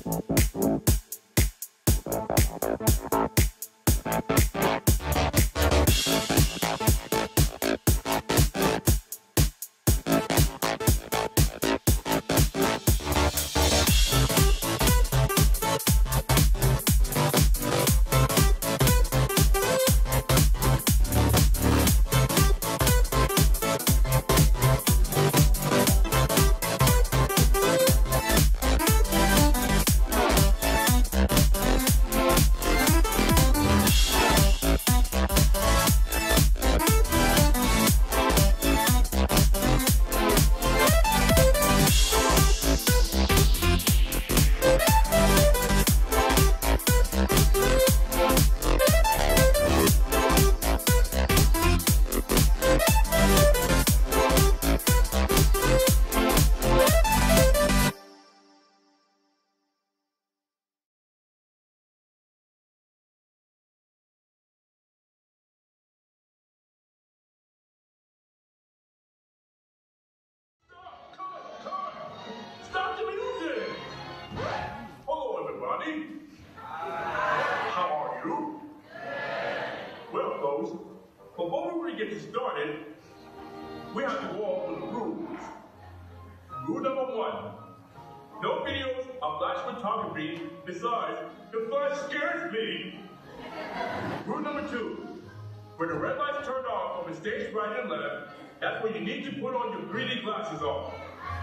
How are you? Well, folks, before we get started, we have to go over the rules. Rule number 1, no videos of flash photography. Besides, the flash scares me. Rule number 2, when the red light's turned off on the stage right and left, that's when you need to put on your 3D glasses on.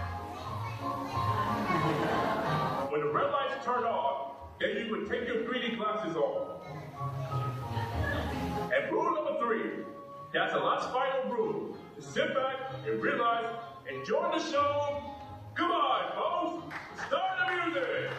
When the red light's turned off, then you would take your 3D glasses off. And rule number 3, that's the last final rule. Sit back and realize, enjoy the show. Come on, folks, start the music.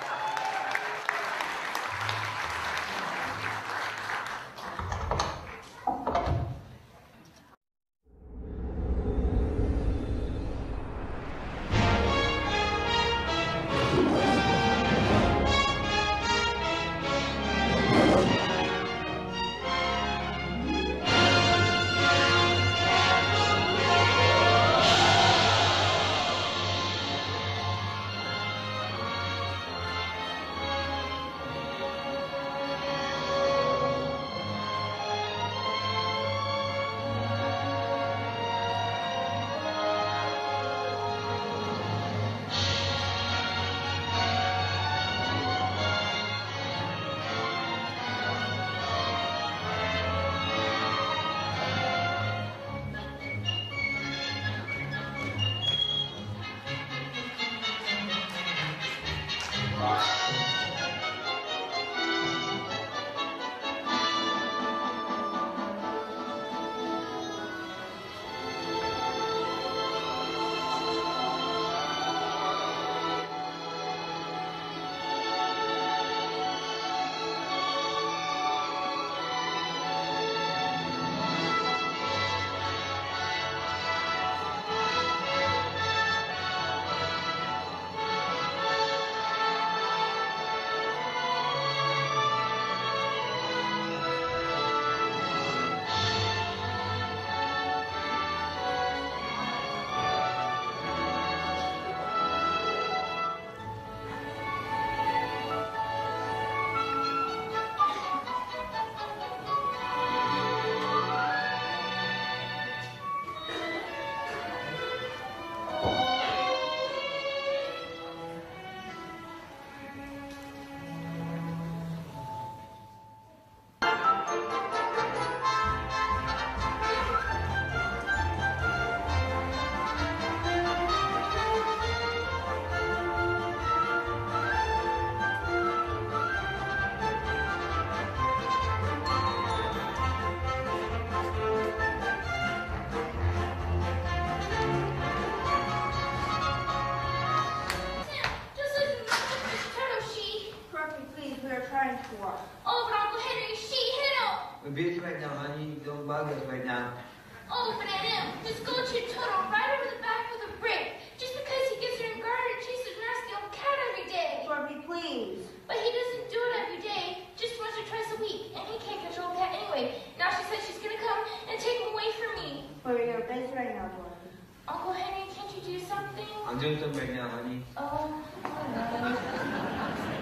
Oh, but Uncle Henry, she hit him. We're busy right now, honey. Don't bug us right now. Oh, but Aunt Em, just go to your Toto right over the back with a brick. Just because he gets her in guard and chases a nasty old cat every day. Dorothy, please. But he doesn't do it every day. Just once or twice a week. And he can't control a cat anyway. Now she said she's going to come and take him away from me. But you're busy right now, Dorothy. Uncle Henry, can't you do something? I'm doing something right now, honey. Oh,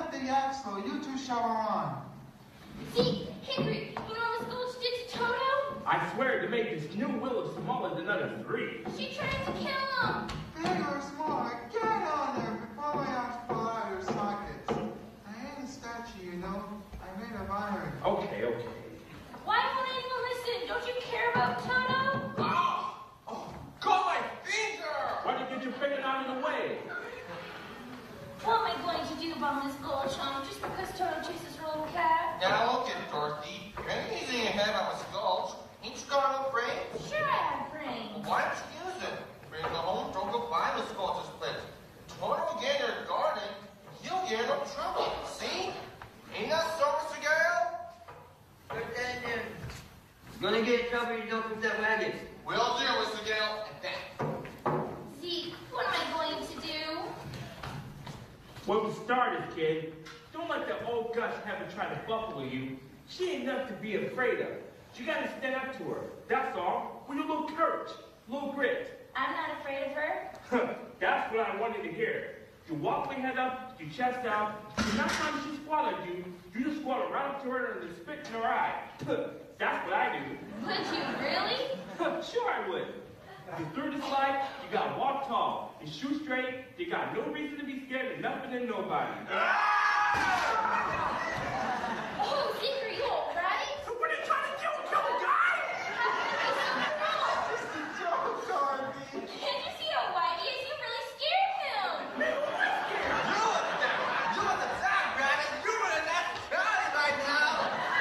at the axle. You two shower on. See, Hickory, you know what Miss Gulch did to Toto? I swear to make this new willow smaller than other three. She tried to kill him. Big or smaller, get on there before my arms fall out of your sockets. I ain't a statue, you know. I made of iron. Okay. Why won't anyone listen? Don't you care about Toto? Oh, got my finger! Why don't you get your finger out of the way? What am I going to do about Miss Gulch, just because Toto chases her little cat? Now look at Dorothy. Anything you have on a skull, ain't you got no brain? Sure I have brains. Why don't you use it? Bring it home, don't go buy the sculptor's place. Toto will get in your garden, he'll get in no trouble. See? Ain't that so, Mr. Gale? Put that in there. You're gonna get in trouble if you don't put that wagon. Will do, Mr. Gale. At that. Zeke, what am I going to do? Well, for starters, kid, don't let the old Gus have her try to buffalo you. She ain't nothing to be afraid of. You gotta stand up to her. That's all. With a little courage, little grit. I'm not afraid of her. That's what I wanted to hear. You walk your head up, your chest out. The next time she swallowed you, you just swallow right up to her and just spit in her eye. That's what I do. Would you really? Sure I would. You through this life, you gotta walk tall and shoot straight. You got no reason to be scared of nothing and nobody. Oh, Zeke, are you all right? What are you trying to do? Kill a guy? Just a joke, Dorothy. Did you see how whitey is? You really scared him. You at the time, Rabbit. You're running that county right now.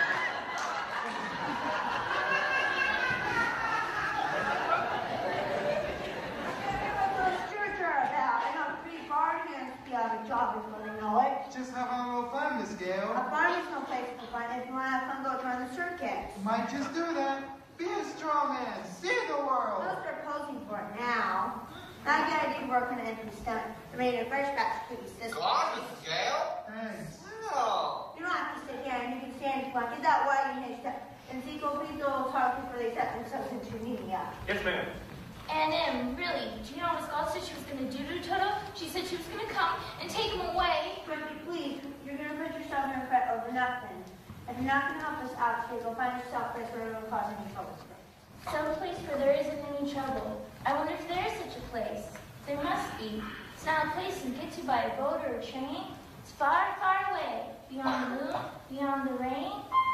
Just having a little fun, Miss Gale. A farm is no place for fun. If you want to have fun, go join the circus. Might just do that. Be a strong man. See the world. Those are posing for it now. Now you gotta do work on the empty stomach. I made a fresh batch of cookies. This God, Mr. Gale. Thanks. No. You don't have to sit here and you can stand if you want. Get that white and next up. And Zeke, please don't talk before they set themselves into your meeting. Yes, ma'am. And really, do you know what Miss Gulch said she was going to do to Toto? She said she was going to come and take him away. Quickly, please. You're gonna put yourself in a fret over nothing. If you're not gonna help us out today, go find yourself a place where it won't cause any trouble. Some place where there isn't any trouble. I wonder if there is such a place. There must be. It's not a place you get to by a boat or a train. It's far, far away. Beyond the moon, beyond the rain.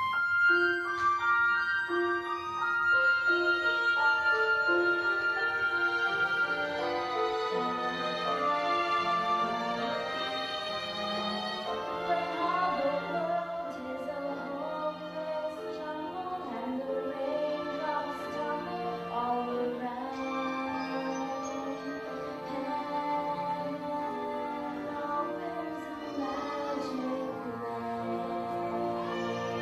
When all the world is a hopeless jungle and the raindrops tumble all around, heaven opens a magic land.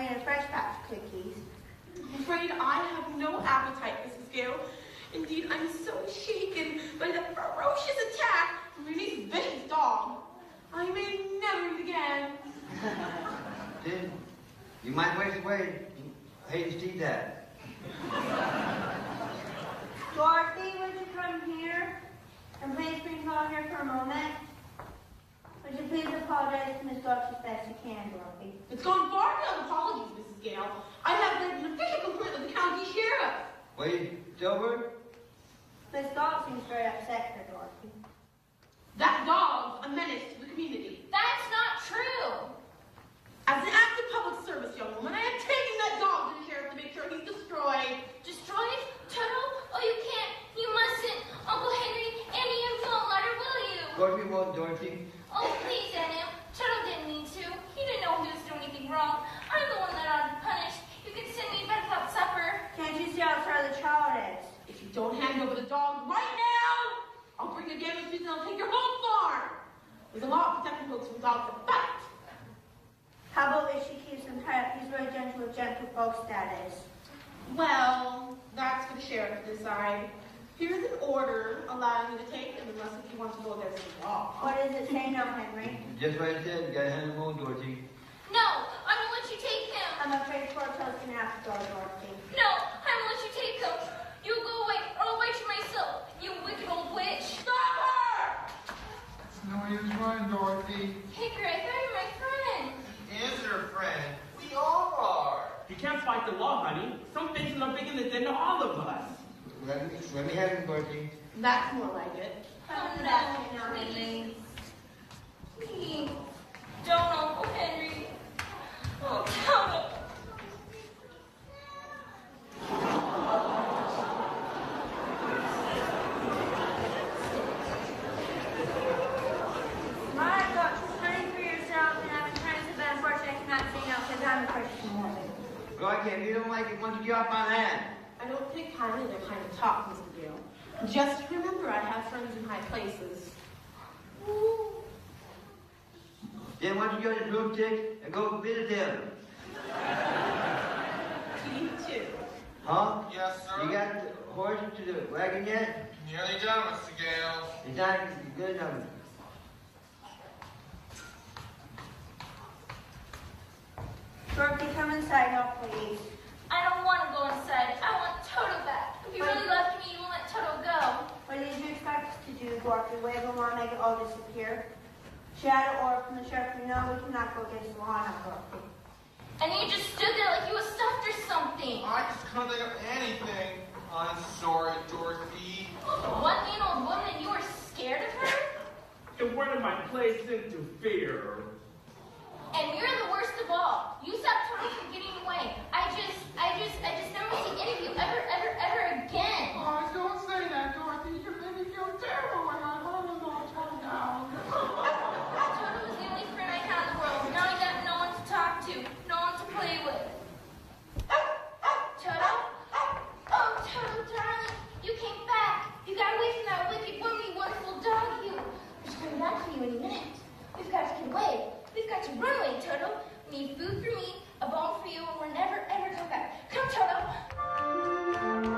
need a fresh batch of cookies. I'm afraid I have no appetite, Mrs. Gale. Indeed, I'm so shaken by the ferocious attack from your niece's vicious dog. I may never eat again. Then you might waste away. I hate to see that. Dorothy, would you come here? And please bring Paul here for a moment. Would you please apologize to Miss Dodge as best you can, Dorothy? It's gone far beyond apologies, Mrs. Gale. I have made an official complaint with the county sheriff. Wait, Silver? Miss Dodge seems very upset here, Dorothy. That dog's a menace to the community. That's not true. As an act of public service, young woman, I have taken that dog to the sheriff to make sure he's destroyed. Destroyed? Toto? Oh, you can't. You mustn't. Uncle Henry, Annie, you won't let her, will you? Of course we won't, Dorothy. Oh, please, Annie. Toto didn't mean to. He didn't know he was doing anything wrong. I'm the one that ought to be punished. You can send me back without supper. Can't you see how sorry the child is? If you don't hand over the dog right now, I'll bring a game of and I'll take your whole farm. There's a law protecting folks from dogs that bite. How about if she keeps him tied up? He's really gentle with gentle folks, that is. Well, that's for the sheriff to decide. Here's an order allowing you to take him unless if you want to go against the law. What does it say now, Henry? Just what I said, you gotta hand him over, Dorothy. No, I won't let you take him. I'm afraid poor Toad's gonna have to go, Dorothy. No, I won't let you take him. You go away, or I'll wait for myself. You wicked old witch. Stop her! It's no use running, Dorothy. Hey, Greg, you're my friend. Is your friend? We all are. You can't fight the law, honey. Some things are bigger than all of us. Let me have him, Dorothy. That's more like it. Oh, no, please. Please. Don't, Uncle Henry. Oh, Toto. My God, turning for yourself and having friends have been unfortunate. I cannot say no because I'm a Christian woman. Well, I can't. You don't like it once you get off my hand. I don't take kindly to that kind of talk, Mr. Gale. Just remember I have friends in high places. Then why don't you go to the broomstick and go visit them? To you too. Huh? Yes, sir. You got the horse to the wagon yet? Nearly done, Mr. Gale. It's not good enough. Dorothy, come inside now, please. I don't want to go inside. I want Toto back. If you really loved me, you won't let Toto go. What did you expect us to do, Dorothy? Wave them or make it all disappear? She had an order from the sheriff. You know we cannot go against the law now, Dorothy. And you just stood there like you was stuffed or something. I just couldn't think of anything. I'm sorry, Dorothy. One mean old woman and you were scared of her? And where did my place into fear? And you're the worst of all. You stopped Toto from getting away. I just never see any of you ever again. Oh, don't say that, Dorothy. You made me feel terrible when my heart was all torn down. Toto was the only friend I had in the world. Now I got no one to talk to, no one to play with. Toto? Oh, Toto, darling, you came back. You got away from that wicked woman, you wonderful dog, you. She's coming back for you any minute. We've got to get away. We've got to run away, Toto. We need food for me, a bone for you, and we'll never, ever come back. Come, Toto.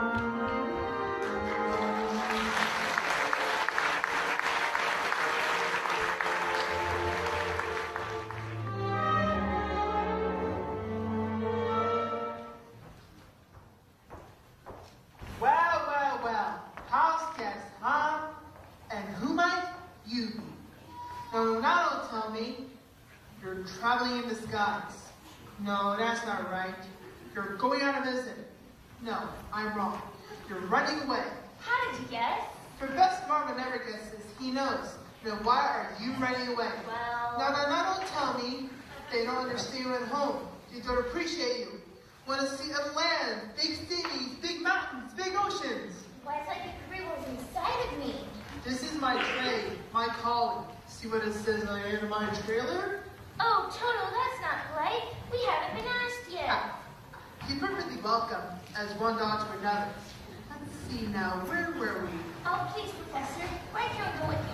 Well, well, well. House guest, huh? And who might you be? No, now don't tell me you're traveling in disguise. No, that's not right. You're going on a visit. No, I'm wrong. You're running away. How did you guess? Professor Marvin never guesses. He knows. Now, why are you running away? Well... No, don't tell me. They don't understand you at home. They don't appreciate you. Want to see a land, big cities, big mountains, big oceans. Why, it's like the career was inside of me. This is my trade, my calling. See what it says on the end of my trailer? Oh, Toto, that's not polite. We haven't been asked yet. You're perfectly welcome, as one dog to another. Let's see now, where were we? Oh, please, Professor. Why can't we go with you and see all the town heads of Europe?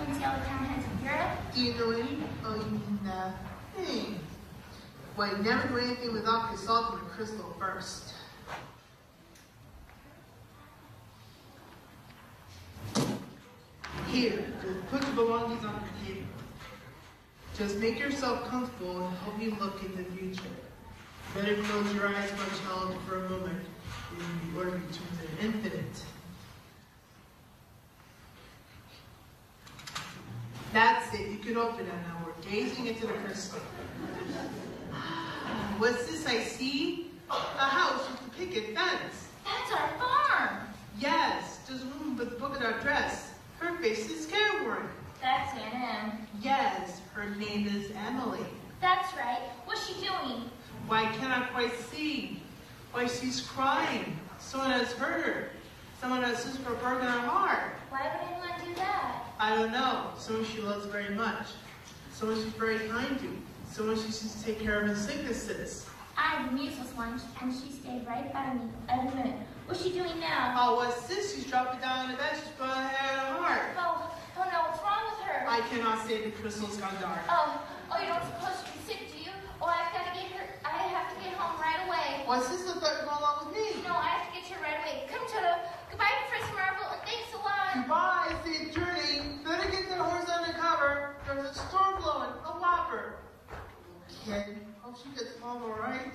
Do you know any? Oh, you mean, thing. Why, never do anything without consulting the crystal first. Here, just put your belongings on the table. Just make yourself comfortable and help you look in the future. Better close your eyes much held for a moment in order to the infinite. That's it. You can open it now. We're gazing into the crystal. What's this I see? A house with a picket fence. That's our farm. Yes, there's a woman with a book at our dress. Her face is careworn. That's Aunt Em. Yes, her name is Emily. That's right. What's she doing? Why, I cannot quite see. Why, she's crying. Someone has hurt her. Someone has just broken her heart. Why would anyone do that? I don't know. Someone she loves very much. Someone she's very kind to. Someone she used to take care of in sicknesses. I had the measles once, and she stayed right by me every minute. What's she doing now? Oh, what's this? She's dropping down on the bed. She's putting her head on her heart. Oh no, what's wrong with her? I cannot say the crystal's gone dark. Oh, you don't suppose she's sick, do you? Oh, I have to get home right away. What's this? I thought you were going along with me. No, I have to get here right away. Come, Toto. Goodbye, Professor Marvel, and thanks a lot. Goodbye, safe journey. Better get that horse undercover. There's a storm blowing, a whopper. Kid, hope she gets home all right.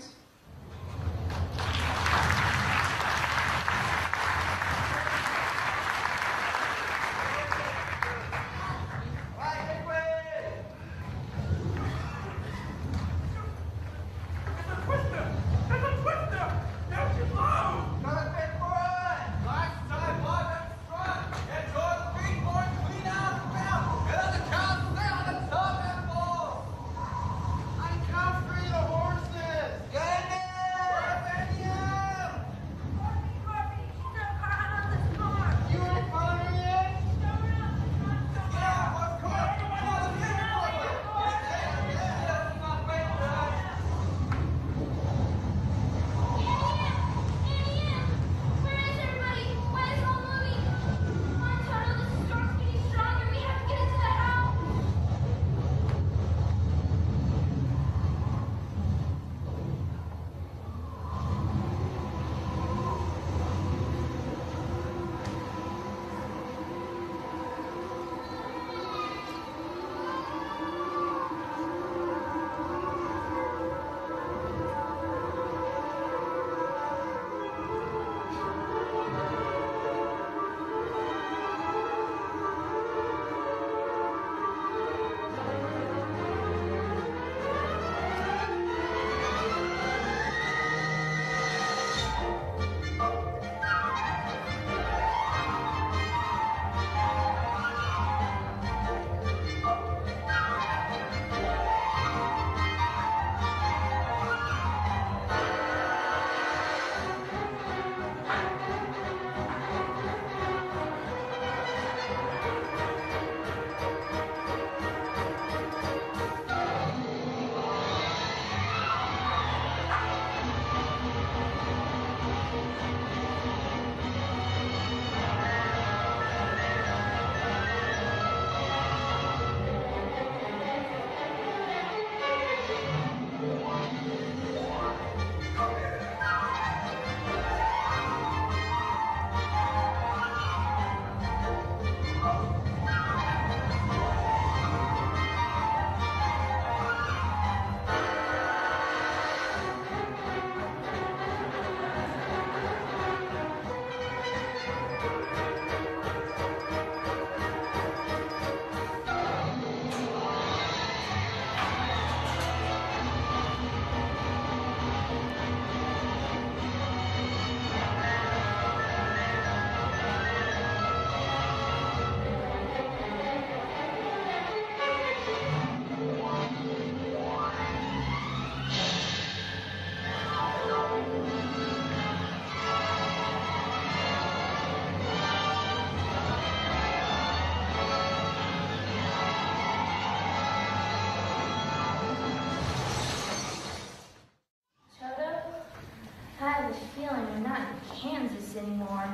anymore.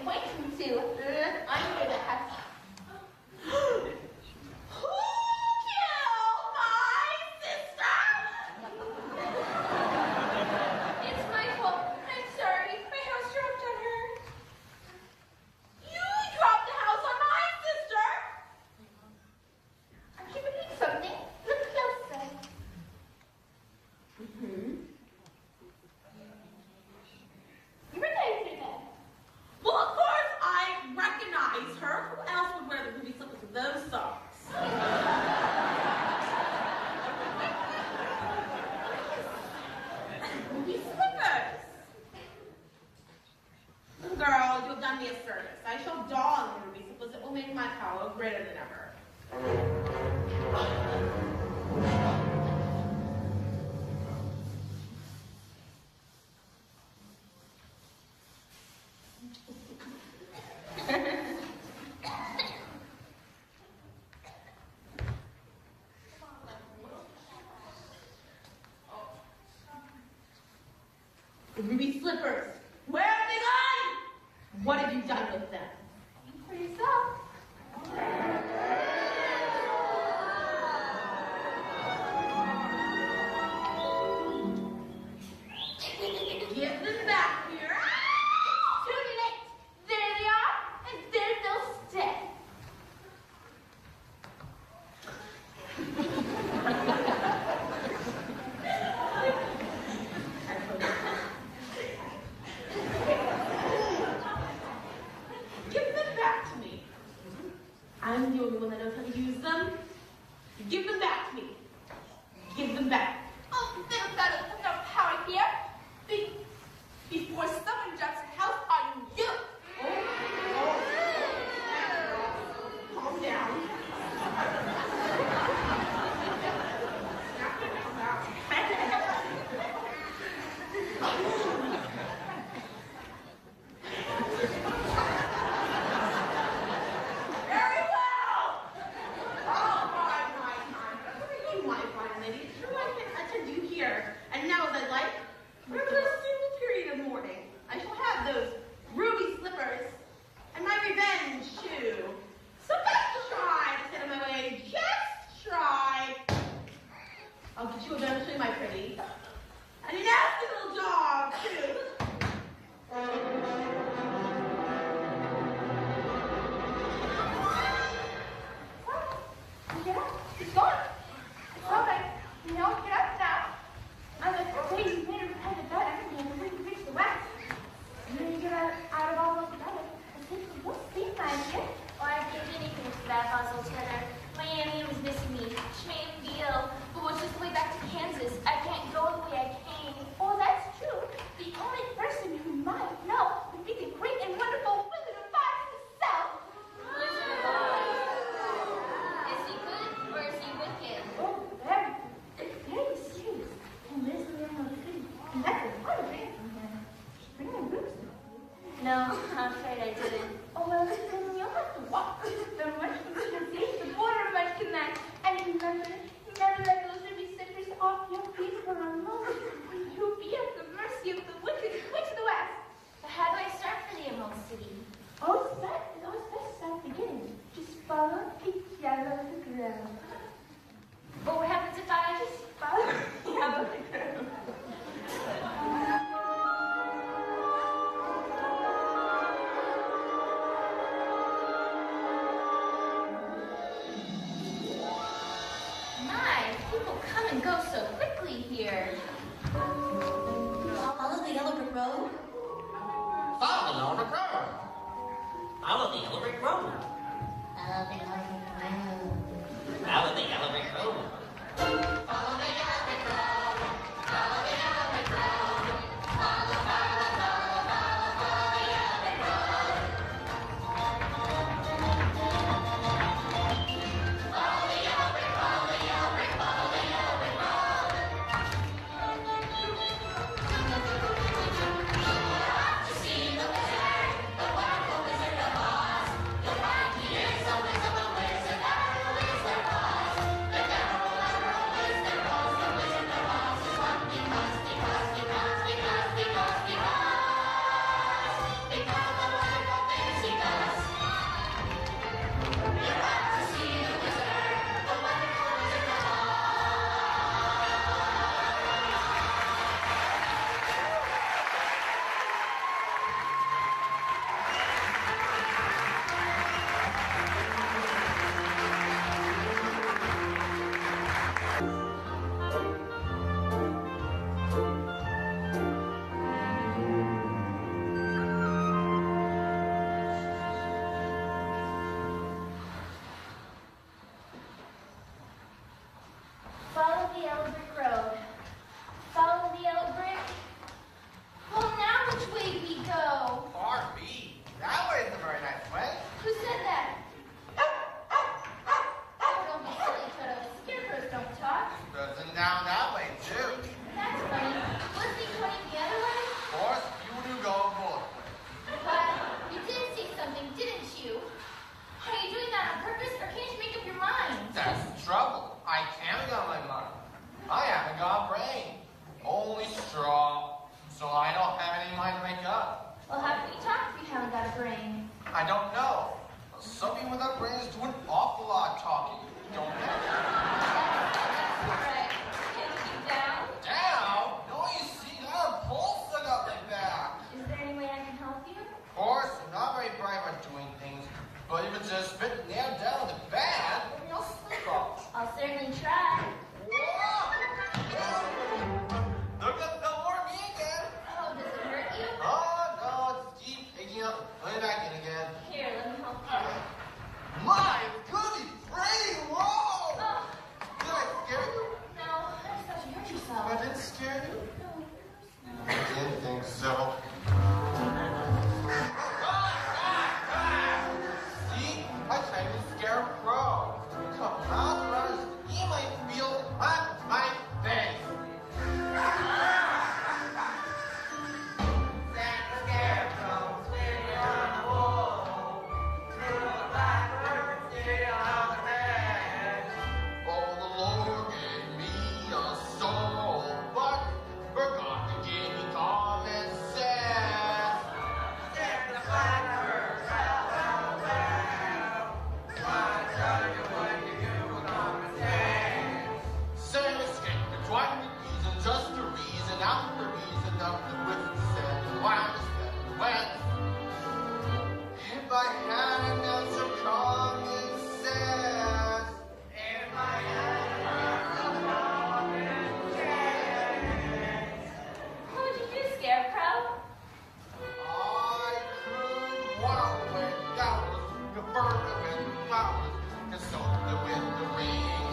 pointing to? I know that. Who killed my sister? It's my fault. I'm sorry. My house dropped on her. You dropped the house on my sister. Aren't you forgetting something? Look closer. You recognize her then? Well, of course I recognize her. Who else would wear the ruby slippers with those socks? Ruby slippers. Little girl, you have done me a service. I shall don the ruby slippers. It will make my power greater than ever. The ruby slippers. Where have they gone? What have you done with them? For yourself. Give them back here. Too late. There they are, and there they'll stay. Give them back to me. I'm the only one that knows how to use them. Give them back to me. Give them back. Oh, they're better than no power here. Before someone jumps a house on you. Calm down. Very well. Oh, my fine lady. Sure, I can attend you here. And now, as I like, for a single period of mourning, I shall have those ruby slippers and my revenge shoe. So just try to get in my way. Just try. I'll get you eventually, my pretty. And a nasty little dog, too. Get up. It's gone. It's all right. You know, get up now. I'm like, okay, you made her head of bed. Everything we can reach the west. And then you get out of all those together. I think we'll see, my dear. Oh, I can't do anything for that, Boswell Turner. My Annie was missing me. She made a deal, but was just way back to Kansas. I can't go the way I came. Oh, that's true. The only person who might know would be the great and wonderful Wizard of Oz himself. Wizard of Oz. Is he good or is he wicked? Oh, very good. It's very serious. And lives in the Emerald City. And that's a lot of things from him. Bring my books. No, I'm afraid I didn't. Oh, well, then you'll have to walk the Munchkin to see the border of Munchkinland. And remember, never let those ruby slippers off your feet for a moment. You'll be at the mercy of the wicked witch of the West. But how do I start for the Emerald City? Always best start beginning. Just follow the yellow ground. But what happens if I just Follow the yellow ground. My, people come and go so quickly here. Follow the yellow brick road. Follow the yellow brick road. Follow the yellow brick road. Follow the yellow brick road. Follow the yellow brick road. Follow the yellow brick road. Follow the yellow brick road. Follow, follow, follow, follow, follow the yellow brick road. Follow the yellow brick, follow the yellow brick, follow the yellow brick road. To see the wizard, the wonderful Wizard of Oz. You'll find he is a whiz of a whiz. don't know. Some people without brains do an awful lot of talking. Don't they? Right. Can you keep down? Down? No, you see, I have a pulse I got my back. Is there any way I can help you? Of course, I'm not very bright at doing things, but if it's just been nailed down with the bad, maybe I'll sleep off. I'll certainly try. Whoa! Look at the more me again. Oh, does it hurt you? Oh, no, it's deep. Taking up, put it back in again. Here, let me help you. My goody pretty, whoa! Oh. Did I scare you? No, I just thought you hurt yourself. I didn't scare you? No. I didn't think so. See? I kind of scare Crow. Come on, brothers. He might feel on my face. Scarecrow, sitting on the wall. Little blackbird sitting on the bed. Oh, the Lord gave me a soul, but forgot to give me common sense. The blackbird, well. Why tell you what you do with common sense? Say escape, it's one reason, just a reason, after reason, after with the sense. Why the sense went? If I had an ounce of common sense. If I had an ounce of common sense. What would you do, Scarecrow? I could waddle away doubtless, to burn the wind flowers, to soak the wind the rain.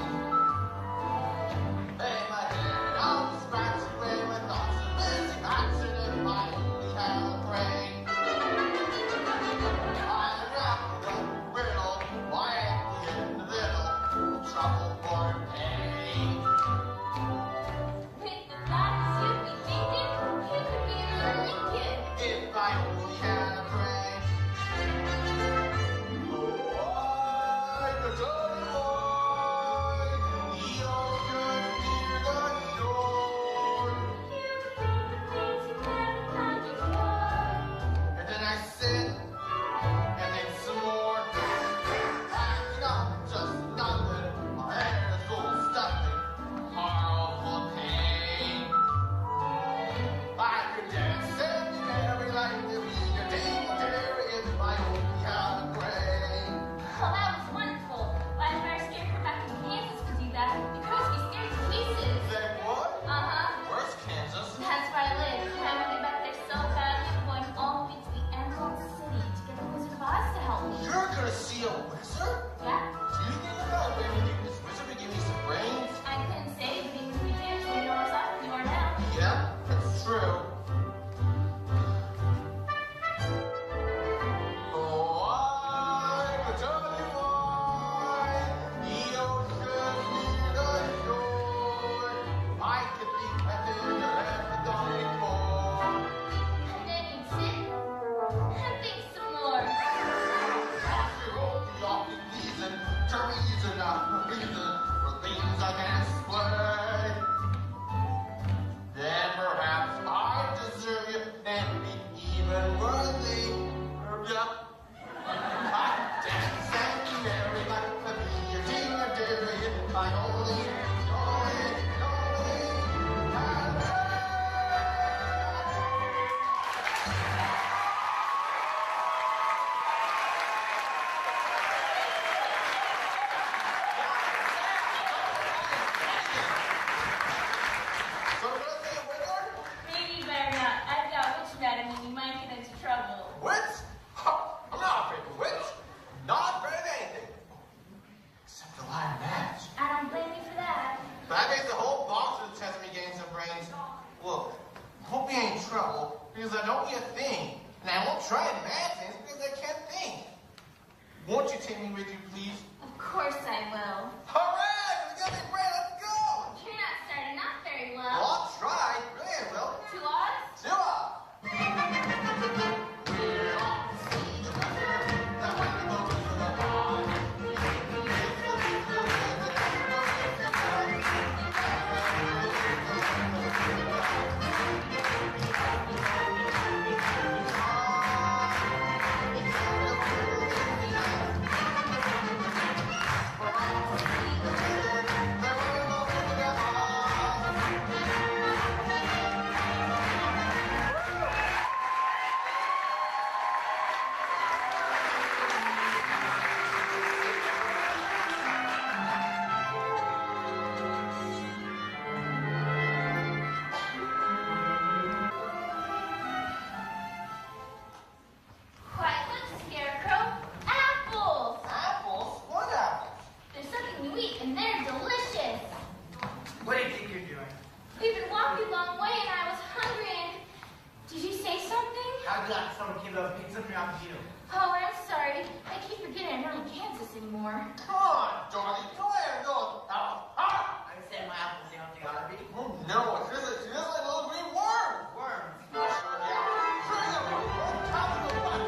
Lay my head out, scratch away my thoughts of missing action if I only had a brain. I'm wrapped up, riddle, why ain't in the middle, trouble for pain. With the thoughts you'd be thinking, you could be a learning kid. If I only had a brain. Oh, I could tell you why the ocean near the shore. You would know the things you never thought before. And then I sit, and then some more. Acting up, just nothing. My hair is all stuffing. Horrible pain. I could dance and be merry like the bee, a dingleberry if I only had a brain. Oh, that was wonderful. Why did our Scarecrow back in Kansas to do that? Because we scared to pieces. Say what? Uh-huh. Where's Kansas? That's where I live. And I want to get back there so bad, I'm going all the way to the Emerald City to get the Wizard of Oz to help me. You're gonna see a wizard? Yeah? Do you think about maybe this wizard would give me some brains? I couldn't say anything when we did, so you know how soft you are now. Yeah, that's true. Oh, I could tell you why the ocean near the shore. I could think I never ever done before. And then you'd sit and think some more. After all the often reason, tell me is enough reason for things I can't explain. Then perhaps I deserve you and be even worthy of you. I dance and be merry like the bee, a ding-a-dairy if I only had a brain. So what is it, wizard? Maybe you better not. I've got witch madam and you might get into trouble. Witch? Ha, I'm not afraid of witch. Not afraid of anything. Except the lion match. I don't blame you for that. That makes the whole box of the chance of me getting some brains. Look, hope you ain't in trouble, because I don't be a thing. And I won't try and mad things because I can't think. Won't you take me with you, please? Of course I will. Hooray! We got the brain, let's go! You're not starting off very Well, well. I'll try. Really, I will. To Oz? Do it! We're off to see the wizard, the wonderful Wizard of Oz. He's the out to you. Oh, I'm sorry. I keep forgetting I'm not in Kansas anymore. Come on, Dorothy. Go ahead and go. I said my apples down the RV. Oh, no. It's just like little green worms. Worms. Sure, yeah. Bring them on top of the one.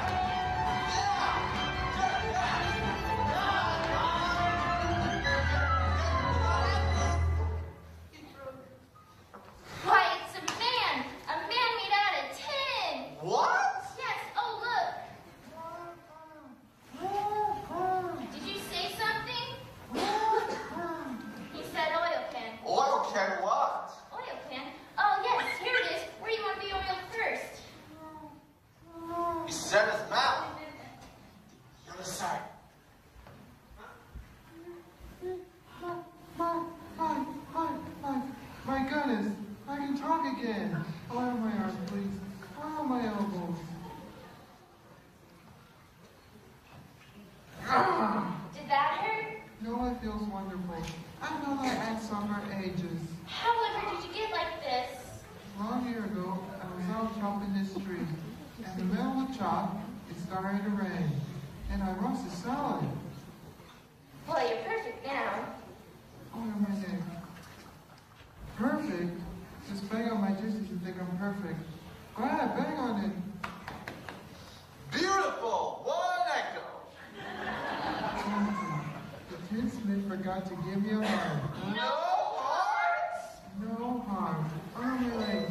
Why, it's a man made out of tin. What? Yes, oh look. Did you say something? He said oil can. Oil can what? Oil can? Oh yes, here it is. Where do you want the oil first? He said his mouth. The other side. My goodness, I can talk again. Oil my arms, please. Oil my elbows. Did that hurt? No, it feels wonderful. I know that at summer ages. However, did you get like this? Long year ago, I was out chopping this tree. In the middle of the chop, it started to rain. And I roasted salad. Well, you're perfect now. Oil my neck. Perfect? Just bang on my dishes and think I'm perfect. Go ahead, bang on it. Beautiful. One echo. The tinsmith forgot to give me a heart. No hearts? No harm. On your legs.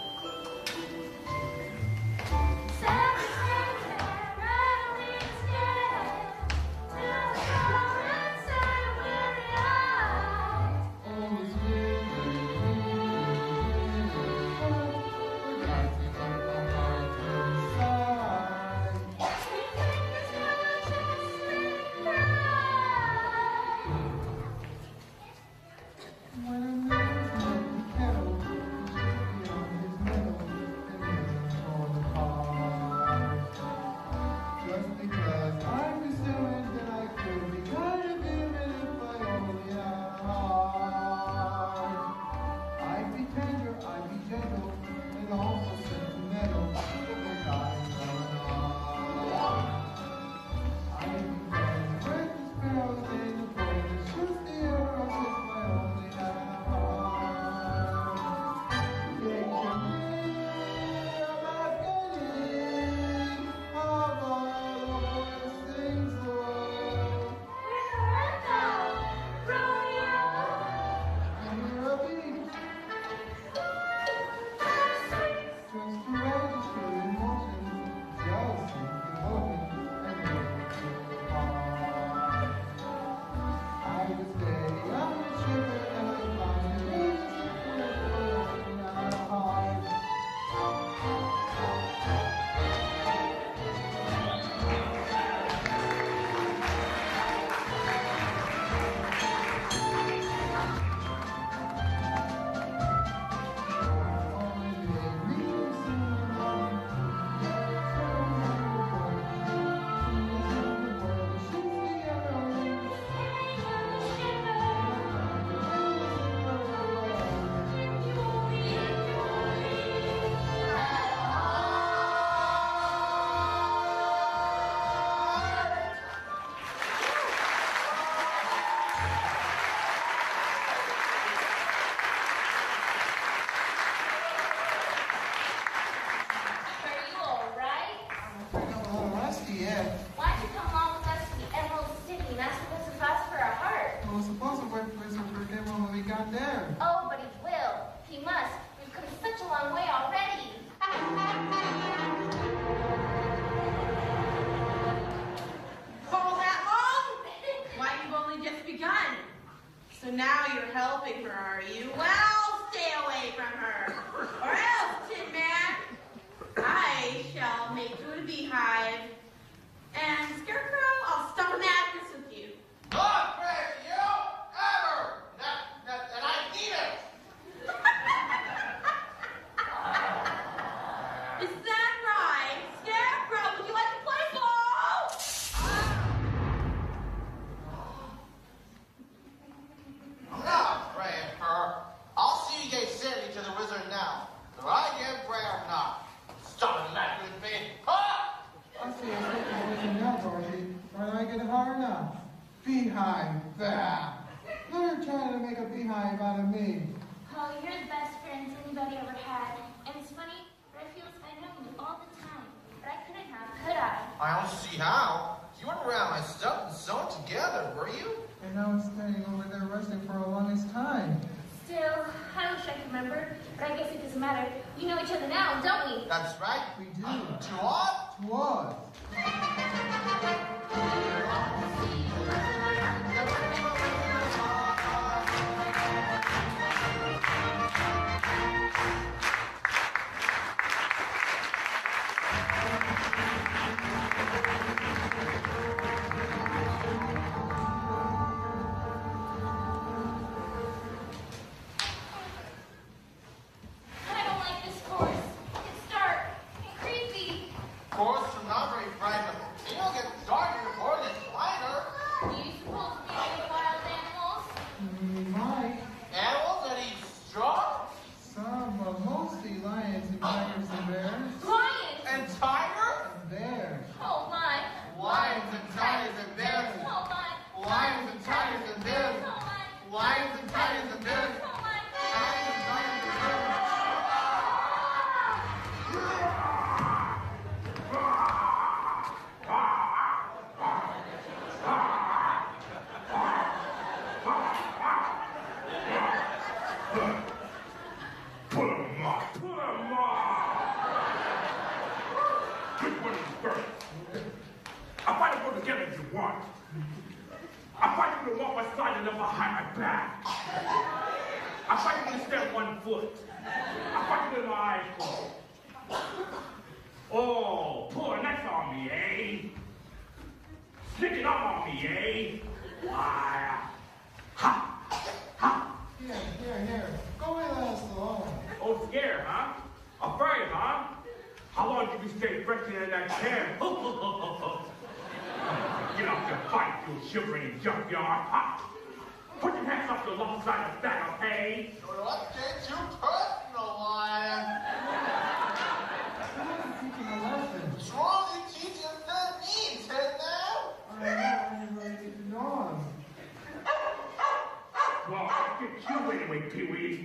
So now you're helping her, are you? Well, stay away from her. Or else, Tin Man, I shall make you a beehive. And Scarecrow, I'll stop a madness with you. Not great, you ever! And I need it! Is that right? Scarecrow, would you like to play ball? I'm not praying for her. I'll see you get Sandy to the wizard now. Do I get prayer or not? Stop it, that with me. Ha! Huh? Beehive, bah. They're trying to make a beehive out of me. Oh, you're the best friends anybody ever had. And it's funny, but I feel as if I know you all the time. But I couldn't have, could I? I don't see how. You weren't around my stuff and sewn together, were you? And I was standing over there resting for the longest time. Still, I wish I could remember, but I guess it doesn't matter. We know each other now, don't we? That's right. We do. To what? To what? I don't like this course. It's dark and creepy. Course, I'm not very frightened. It'll get darker before it gets lighter. Do you suppose we are wild animals? Might. Animals that eat straw? Some, but mostly lions and tigers and bears. Lions! And tigers? And bears. Oh my! Lions and tigers and bears. Oh my! Lions and tigers and bears. Oh my! Lions and tigers and bears. Oh my! Lions and tigers and bears. Put 'em on! Put 'em on! Which one is first? I fight them both together if you want. I fight them to walk beside and up behind my back. I fight them to stand 1 foot. I fight them with my eyes closed. Oh, pulling next on me, eh? Sticking up on me, eh? Why? Ha! Ha! Here. Go away, let us alone. Oh, scared, huh? Afraid, huh? How long did you stay resting in that chair? Get up and fight, you shivering junkyard, huh? Put your hands up to alongside the stack of hay. Let's get too personal, Lion. Teaching a lesson. What's wrong? You teach us that me, Ted, now? I'm ready to know him. Well, I'll get you anyway, Pee-wee.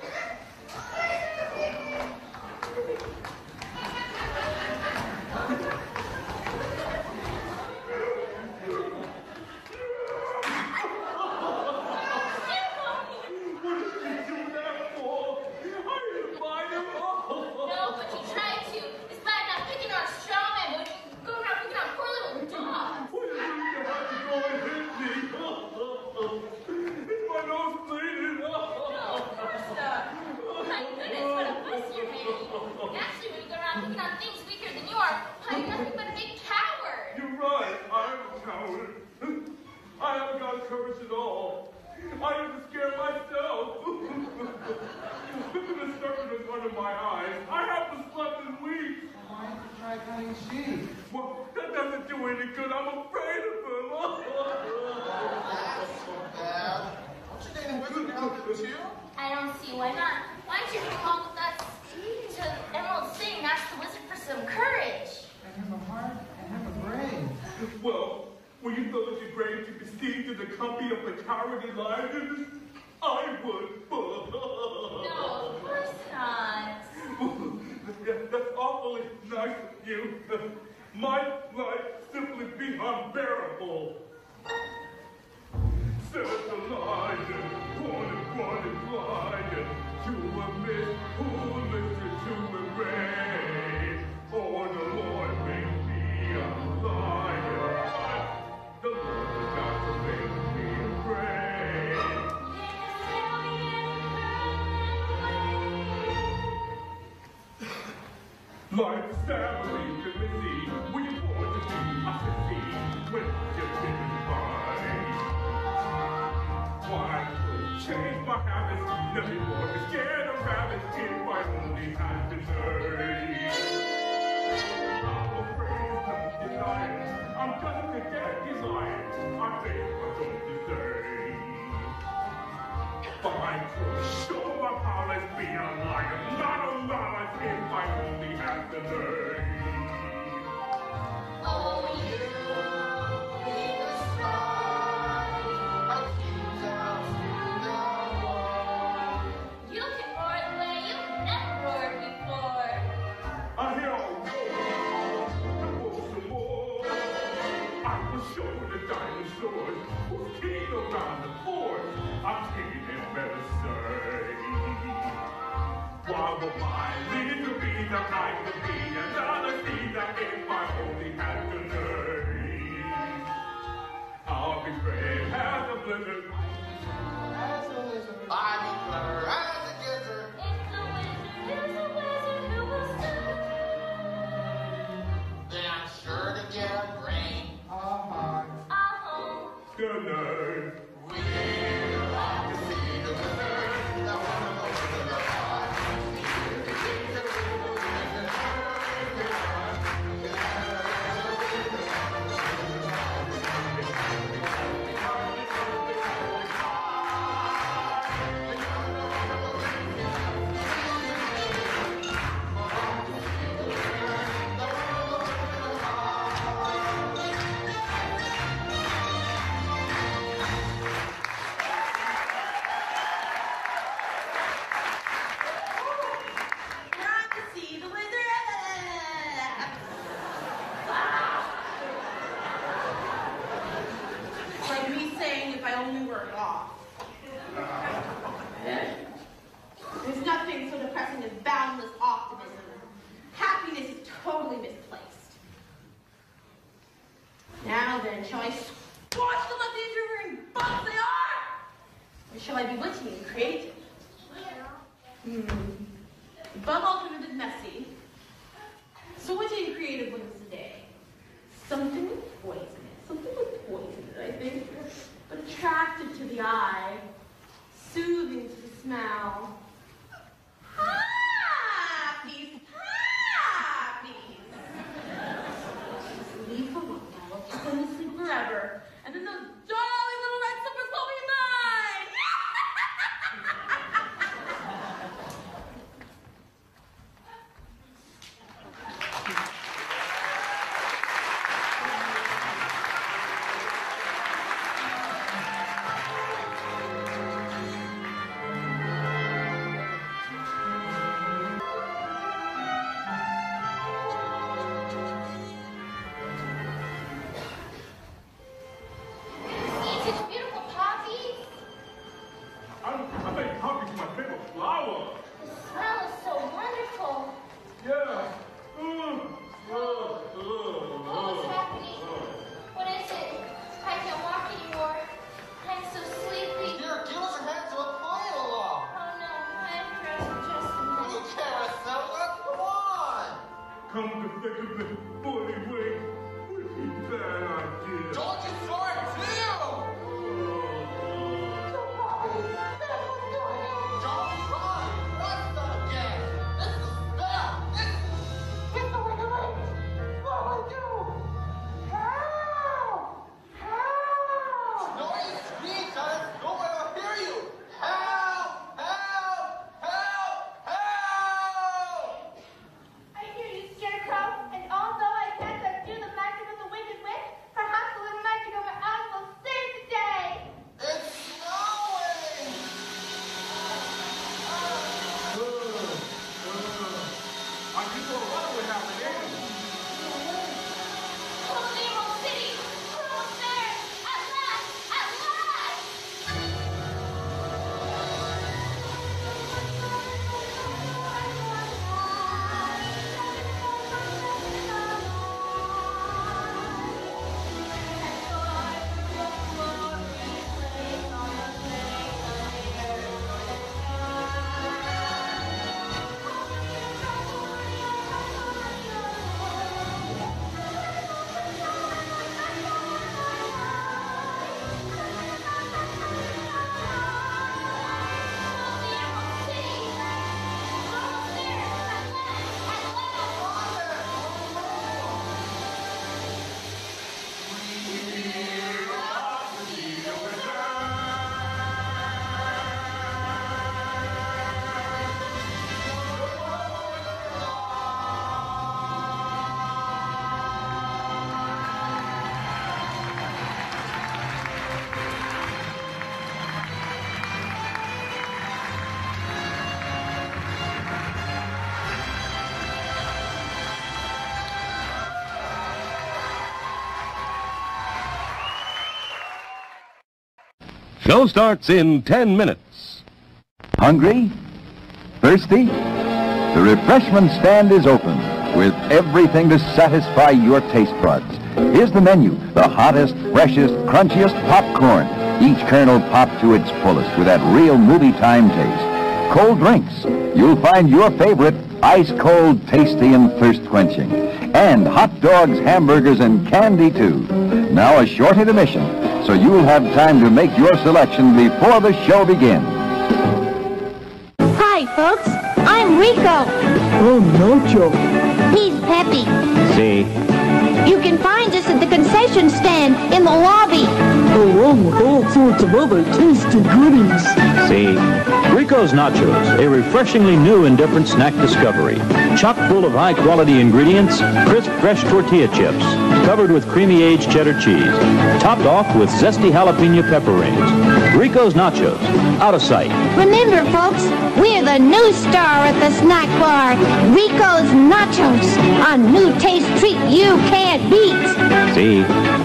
No, but you tried to. Despite not picking on a strong man, but you go around picking on poor little dogs. My goodness, what a fuss you're making. Actually, when you go around picking on things weaker than you are, I'm nothing but a big coward. You're right, I'm a coward. I haven't got courage at all. I am scared myself. Look at the serpent in front of my eyes. I haven't slept in weeks. Why don't you try cutting sheep? Well, that doesn't do any good. I'm afraid of him. That's so bad. Don't you think the wizard can help you too? I don't see why not. Why don't you come along with us to Emerald City and ask the wizard for some courage? I have a heart, I have a brain. Well, will you throw us your grave to proceed to the company of the cowardly lions? I would. No, of course not. That's awfully nice of you. My life simply be unbearable. Said the lion, wanted lion, to a miss who listens to a ray. Oh, the Lord made me a lion. The Lord has got to make me afraid. Like family, can we see? We want to be a city when you're getting by. Why change my habits? Never more to scare the rabbits if I only had the nerve. I'm afraid of the lions. I'm gonna forget these lions. I think I don't deserve. But I could show my powers be a lion, not a lion if I only had the nerve. Oh, you, the star. with the diamond sword, whose king around the board, I'm king and better say. While the mighty to be the might to be, another seed that if I only had to learn. I'll be brave as a blizzard. As a lizard. I be clever as a gizzard. If the wizard is a wizard who will stand, Then I'm sure to get a brain. Uh-huh. Good night. We'll have to see the wizard. The wonderful wizard of Oz. Not to see the wizard. Like me saying if I only were off. There's nothing so depressing as boundless optimism. Happiness is totally misplaced. Now then, shall I squash them like these river and bugs they are? Or shall I be witty and creative? Above alternative messy. So witty and creative wins the day. Something with poison in it. Something with poison in it, I think. But attractive to the eye. Soothing to the smell. Happies, happies. Sleep for a while, I'll keep them to sleep forever. And then those darling little red slippers will be mine! Show starts in 10 minutes. Hungry? Thirsty? The refreshment stand is open with everything to satisfy your taste buds. Here's the menu. The hottest, freshest, crunchiest popcorn. Each kernel popped to its fullest with that real movie time taste. Cold drinks. You'll find your favorite ice cold, tasty, and thirst quenching. And hot dogs, hamburgers, and candy too. Now a short intermission, so you'll have time to make your selection before the show begins. Hi, folks. I'm Rico. Oh, Nacho. He's Peppy. See. You can find us at the concession stand in the lobby. Along with all sorts of other tasty goodies. See? Rico's Nachos, a refreshingly new and different snack discovery. Chock full of high-quality ingredients, crisp, fresh tortilla chips, covered with creamy aged cheddar cheese, topped off with zesty jalapeno pepper rings. Rico's Nachos, out of sight. Remember, folks, we're the new star at the snack bar. Rico's Nachos, a new taste treat you can't beat. See?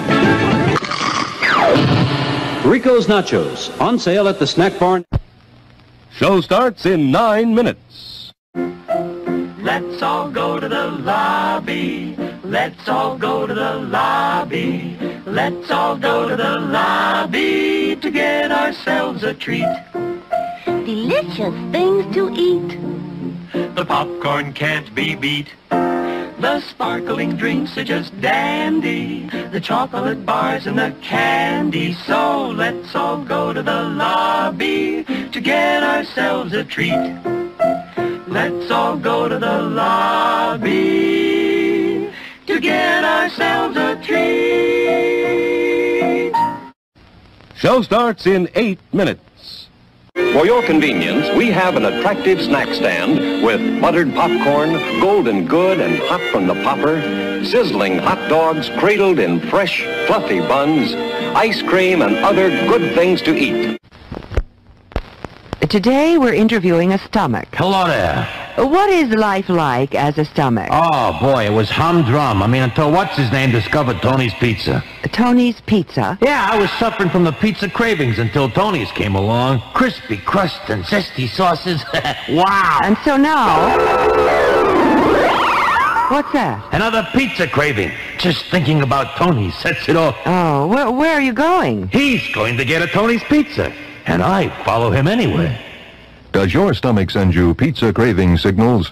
Rico's Nachos, on sale at the snack bar. Show starts in 9 minutes. Let's all go to the lobby. Let's all go to the lobby. Let's all go to the lobby to get ourselves a treat. Delicious things to eat. The popcorn can't be beat. The sparkling drinks are just dandy. The chocolate bars and the candy. So let's all go to the lobby to get ourselves a treat. Let's all go to the lobby to get ourselves a treat. Show starts in 8 minutes. For your convenience, we have an attractive snack stand with buttered popcorn, golden good and hot from the popper, sizzling hot dogs cradled in fresh, fluffy buns, ice cream, and other good things to eat. Today we're interviewing a stomach. Hello there. What is life like as a stomach? Oh, boy, it was humdrum. I mean, until what's-his-name discovered Tony's Pizza. Tony's Pizza? Yeah, I was suffering from the pizza cravings until Tony's came along. Crispy crust and zesty sauces. Wow! And so now... What's that? Another pizza craving. Just thinking about Tony sets it off. Oh, where are you going? He's going to get a Tony's Pizza. And I follow him anyway. Does your stomach send you pizza craving signals?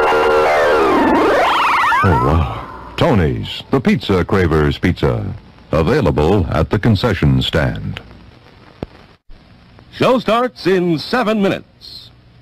Oh, wow. Tony's, the Pizza Cravers Pizza. Available at the concession stand. Show starts in 7 minutes.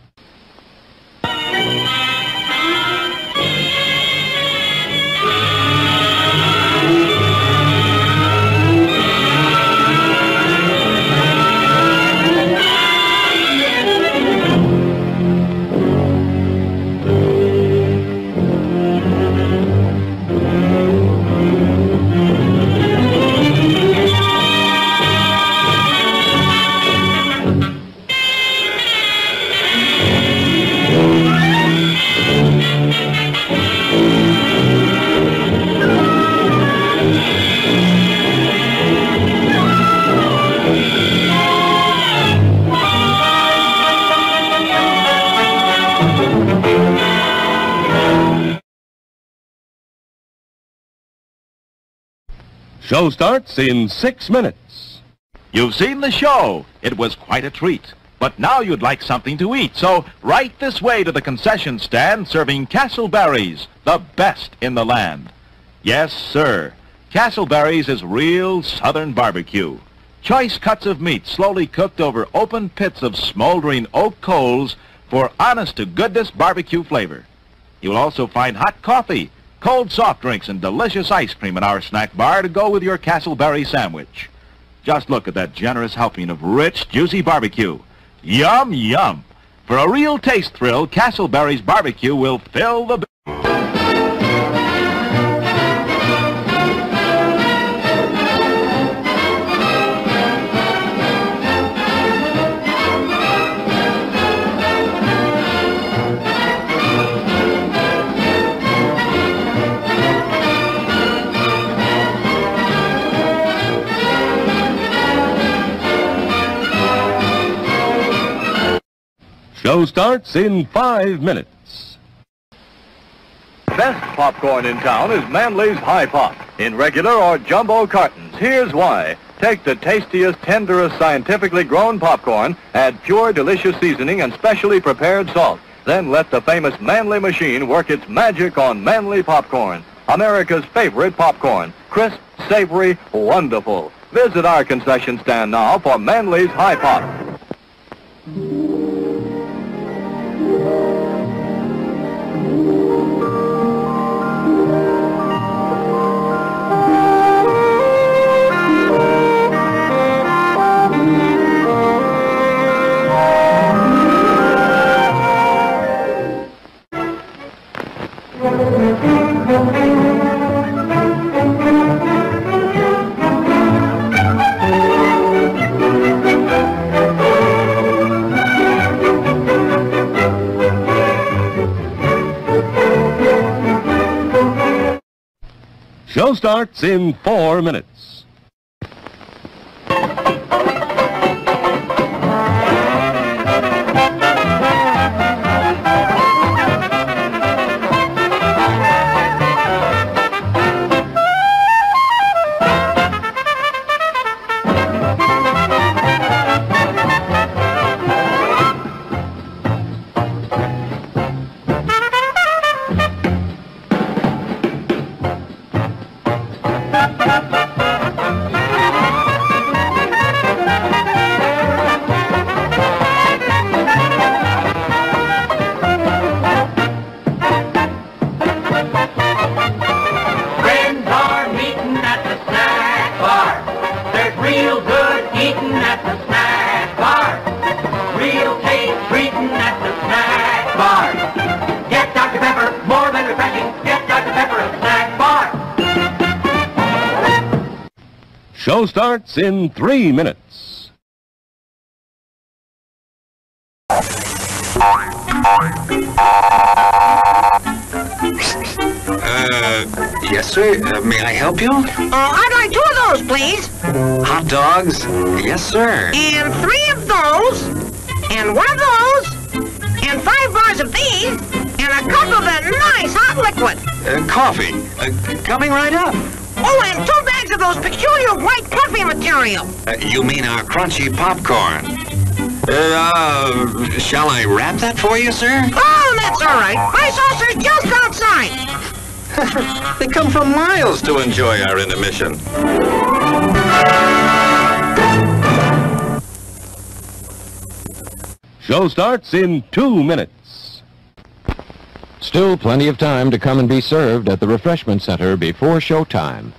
Show starts in 6 minutes. You've seen the show. It was quite a treat. But now you'd like something to eat, so right this way to the concession stand serving Castleberry's, the best in the land. Yes, sir. Castleberry's is real southern barbecue. Choice cuts of meat slowly cooked over open pits of smoldering oak coals for honest-to-goodness barbecue flavor. You'll also find hot coffee, cold soft drinks, and delicious ice cream in our snack bar to go with your Castleberry sandwich. Just look at that generous helping of rich, juicy barbecue. Yum, yum. For a real taste thrill, Castleberry's barbecue will fill the... Show starts in 5 minutes. Best popcorn in town is Manley's High Pop, in regular or jumbo cartons. Here's why. Take the tastiest, tenderest, scientifically grown popcorn, add pure, delicious seasoning and specially prepared salt. Then let the famous Manley machine work its magic on Manley popcorn, America's favorite popcorn. Crisp, savory, wonderful. Visit our concession stand now for Manley's High Pop. Show starts in 4 minutes. Show starts in 3 minutes. Yes, sir. May I help you? I'd like 2 of those, please. Hot dogs? Yes, sir. And 3 of those. And 1 of those. And 5 bars of these. And a cup of that nice hot liquid. Coffee. Coming right up. Oh, and 2 bags of those peculiar white coffee material. You mean our crunchy popcorn? Shall I wrap that for you, sir? Oh, that's all right. My saucer's just outside. They come from miles to enjoy our intermission. Show starts in 2 minutes. Still plenty of time to come and be served at the refreshment center before showtime.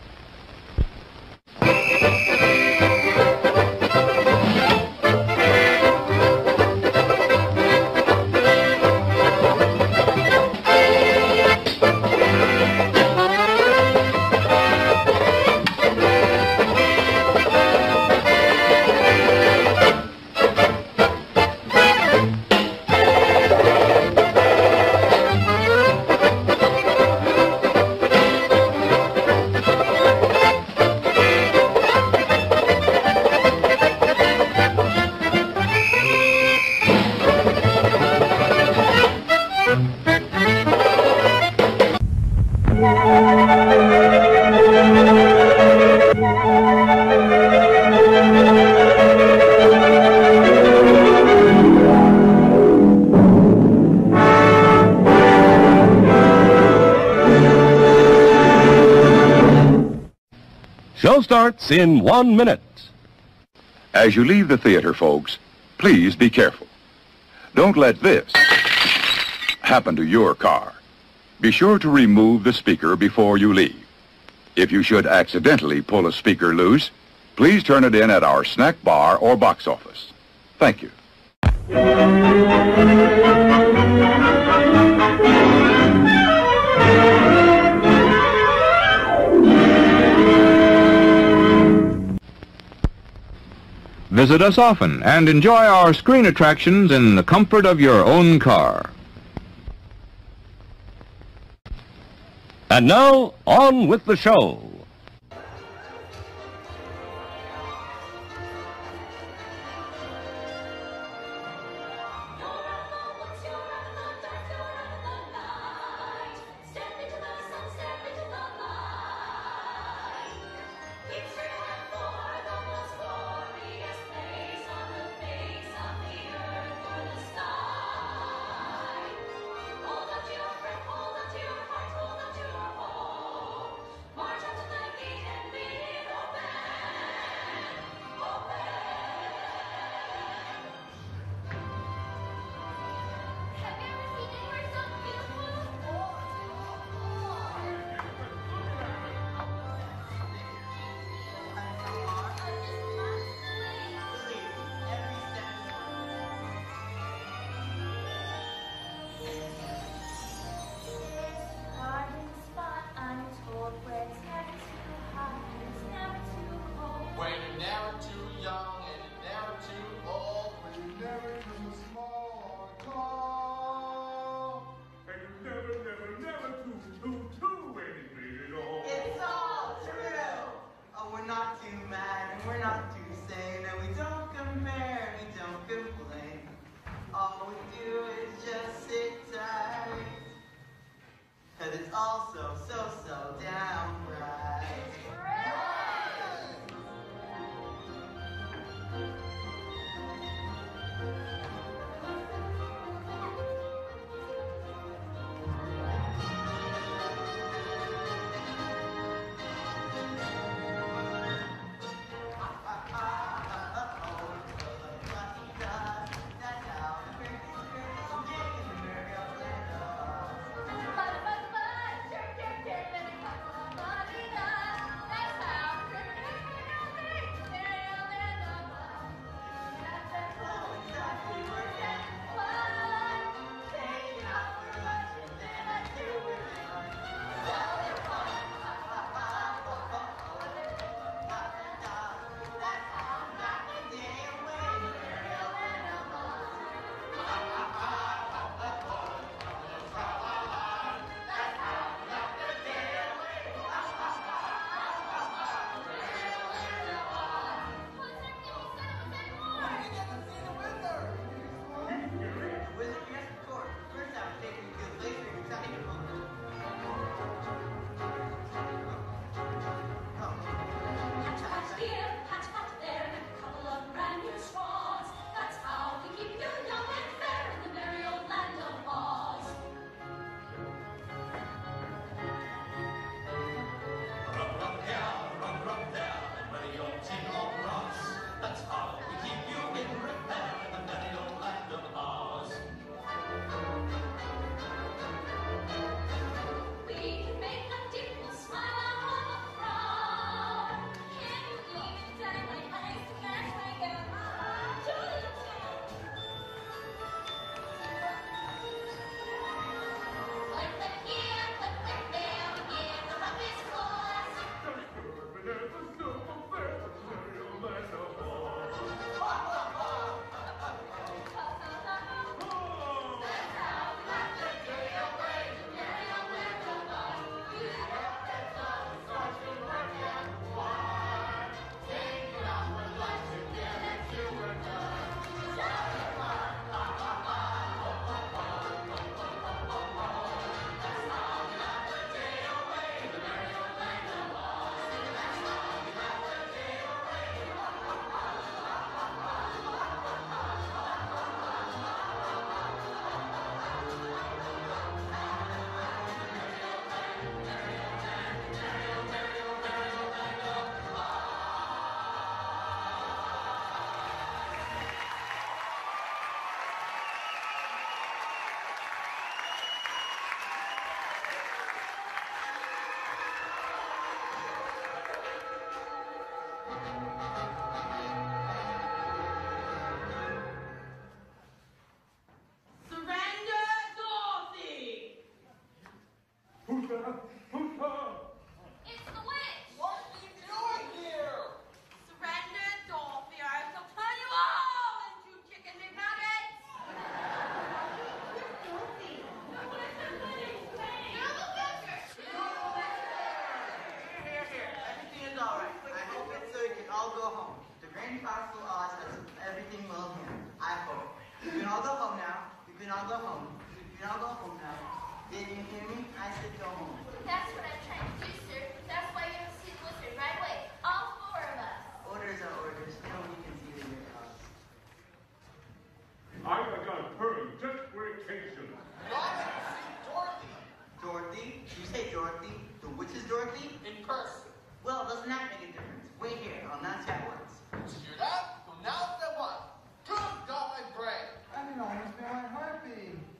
Show starts in 1 minute. As you leave the theater, folks, please be careful. Don't let this happen to your car. Be sure to remove the speaker before you leave. If you should accidentally pull a speaker loose, please turn it in at our snack bar or box office. Thank you. Visit us often and enjoy our screen attractions in the comfort of your own car. And now, on with the show. never too young and you're never too old. But you're never too small or tall. And you're never anything at all. It's all true. Oh, we're not too mad and we're not too sane, and we don't compare, we don't complain. All we do is just sit tight, 'cause it's all so downright.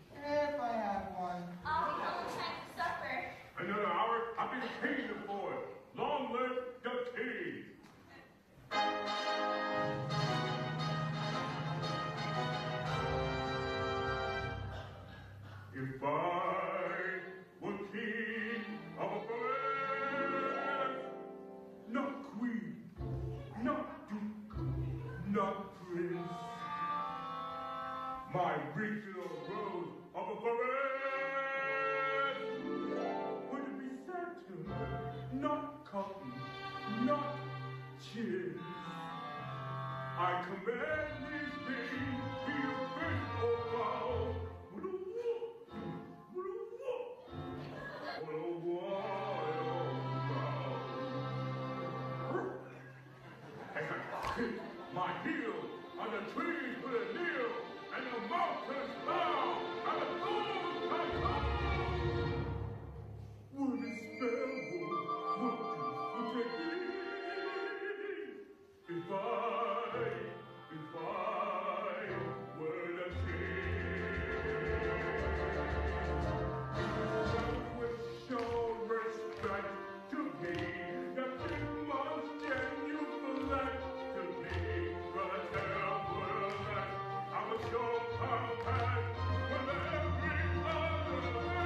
Another hour? I've been paying you for it. coffee, not cheers. I command these things be a faithful vow. What a wild as I kick my heel on the trees with a nail, and the mountains bow, and the thorns come up. Would a sparrow would take me if I were the king? I would show respect to me, that you must genuflect to me, but I tell world that I was so compact with every other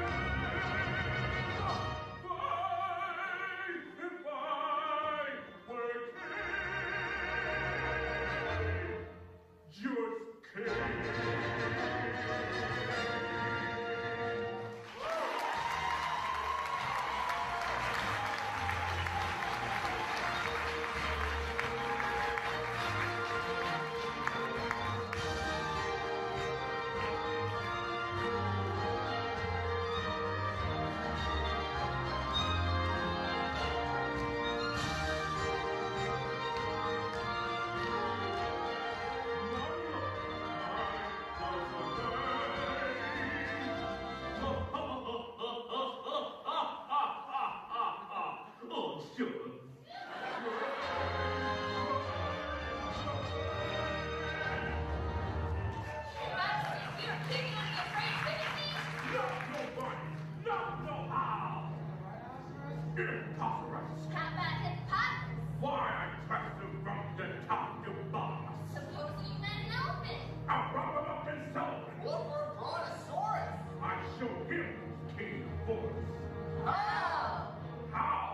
man. If I were king, just king. Why I trust him from the top to bottom? Suppose you meant open. I'll rub him up and sell him. Look for a brontosaurus. I show him who's king of force. How? How?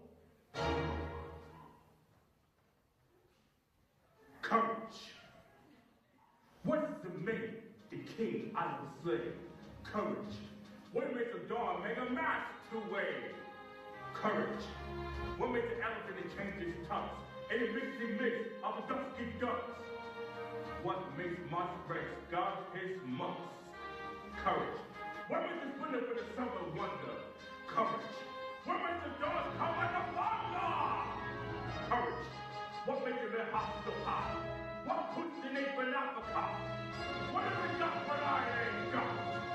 Courage. What's the main? The king I will slay. Courage. What makes a dog make a mask to weigh? Courage. What makes an elephant change his tucks? A mixy mix of dusky ducks. What makes moss breaks guard his monks? Courage. What makes the splinter for the summer wonder? Courage. What makes the dogs come like a thunder? Courage. What makes the red hot so hot? What puts the apron Africa? What have we got what I ain't got?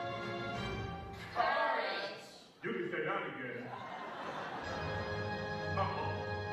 Courage. You can say that again. Uh-oh.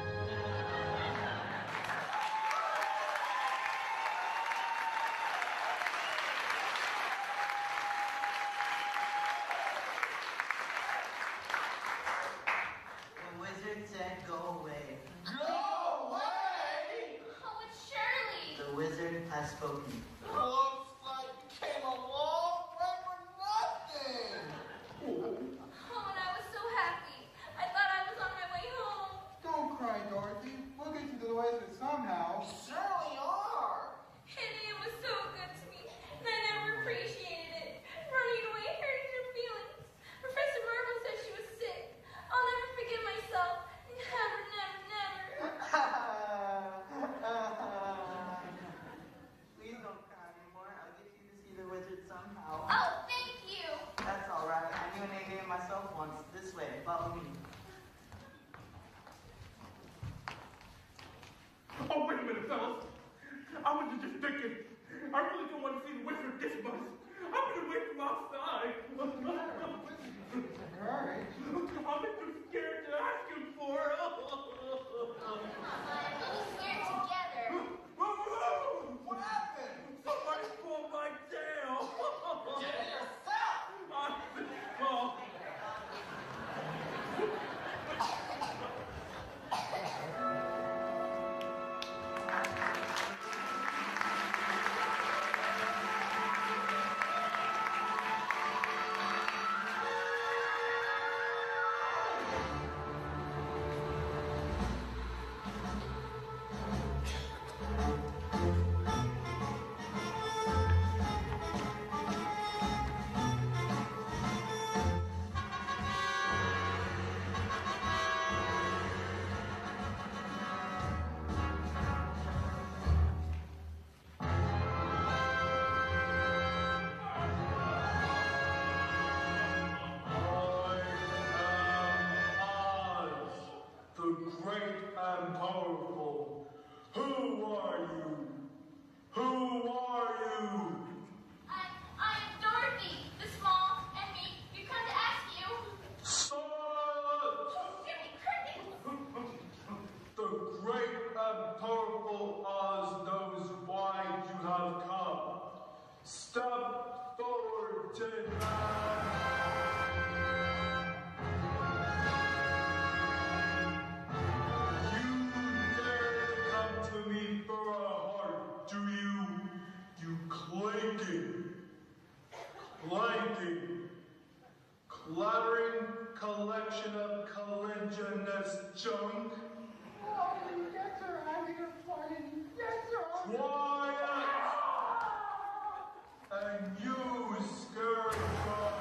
The wizard said, go away. Go away! Oh, it's Shirley. The wizard has spoken. Looks like you came a long way for nothing. Oh, and I was so happy. I thought I was on my way home. Don't cry, Dorothy. We'll get you to the wizard somehow. Surely are. And it was so good to me, and I never appreciated it. Running away hurted her feelings. Professor Marvel said she was sick. I'll never forgive myself. Never, never, never. Please don't cry anymore. I'll get you to see the wizard somehow. Oh, thank you. That's all right. I knew an A-game myself once. This way. Follow me. Oh, wait a minute, fellas. I was just thinking. I really don't want to see the wizard this much. I'm going to wait from outside. All right. I'm too scared to ask him for it. We'll scared together. What happened? Somebody pulled my tail. Get it yourself. great and powerful. Who are you? Who are you? I'm Dorothy, the small and meek. We've come to ask you. Silence! Give me crickets! The great and powerful Oz knows why you have come. Step forward, Tin Man. To me for a heart, do you? You clanking, clattering collection of collagenous junk. Oh, you guys are having a party. You guys are Quiet! And you, Scarecrow.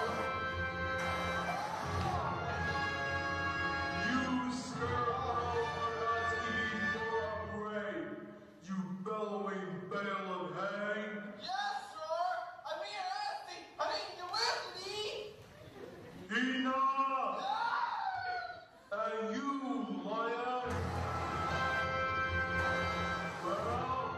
You, Scarecrow, are asking me for a break. You bellowing bale of hay. Yes, sir. I'm here asking. I mean, you with me. Enough! And you, lion. Well,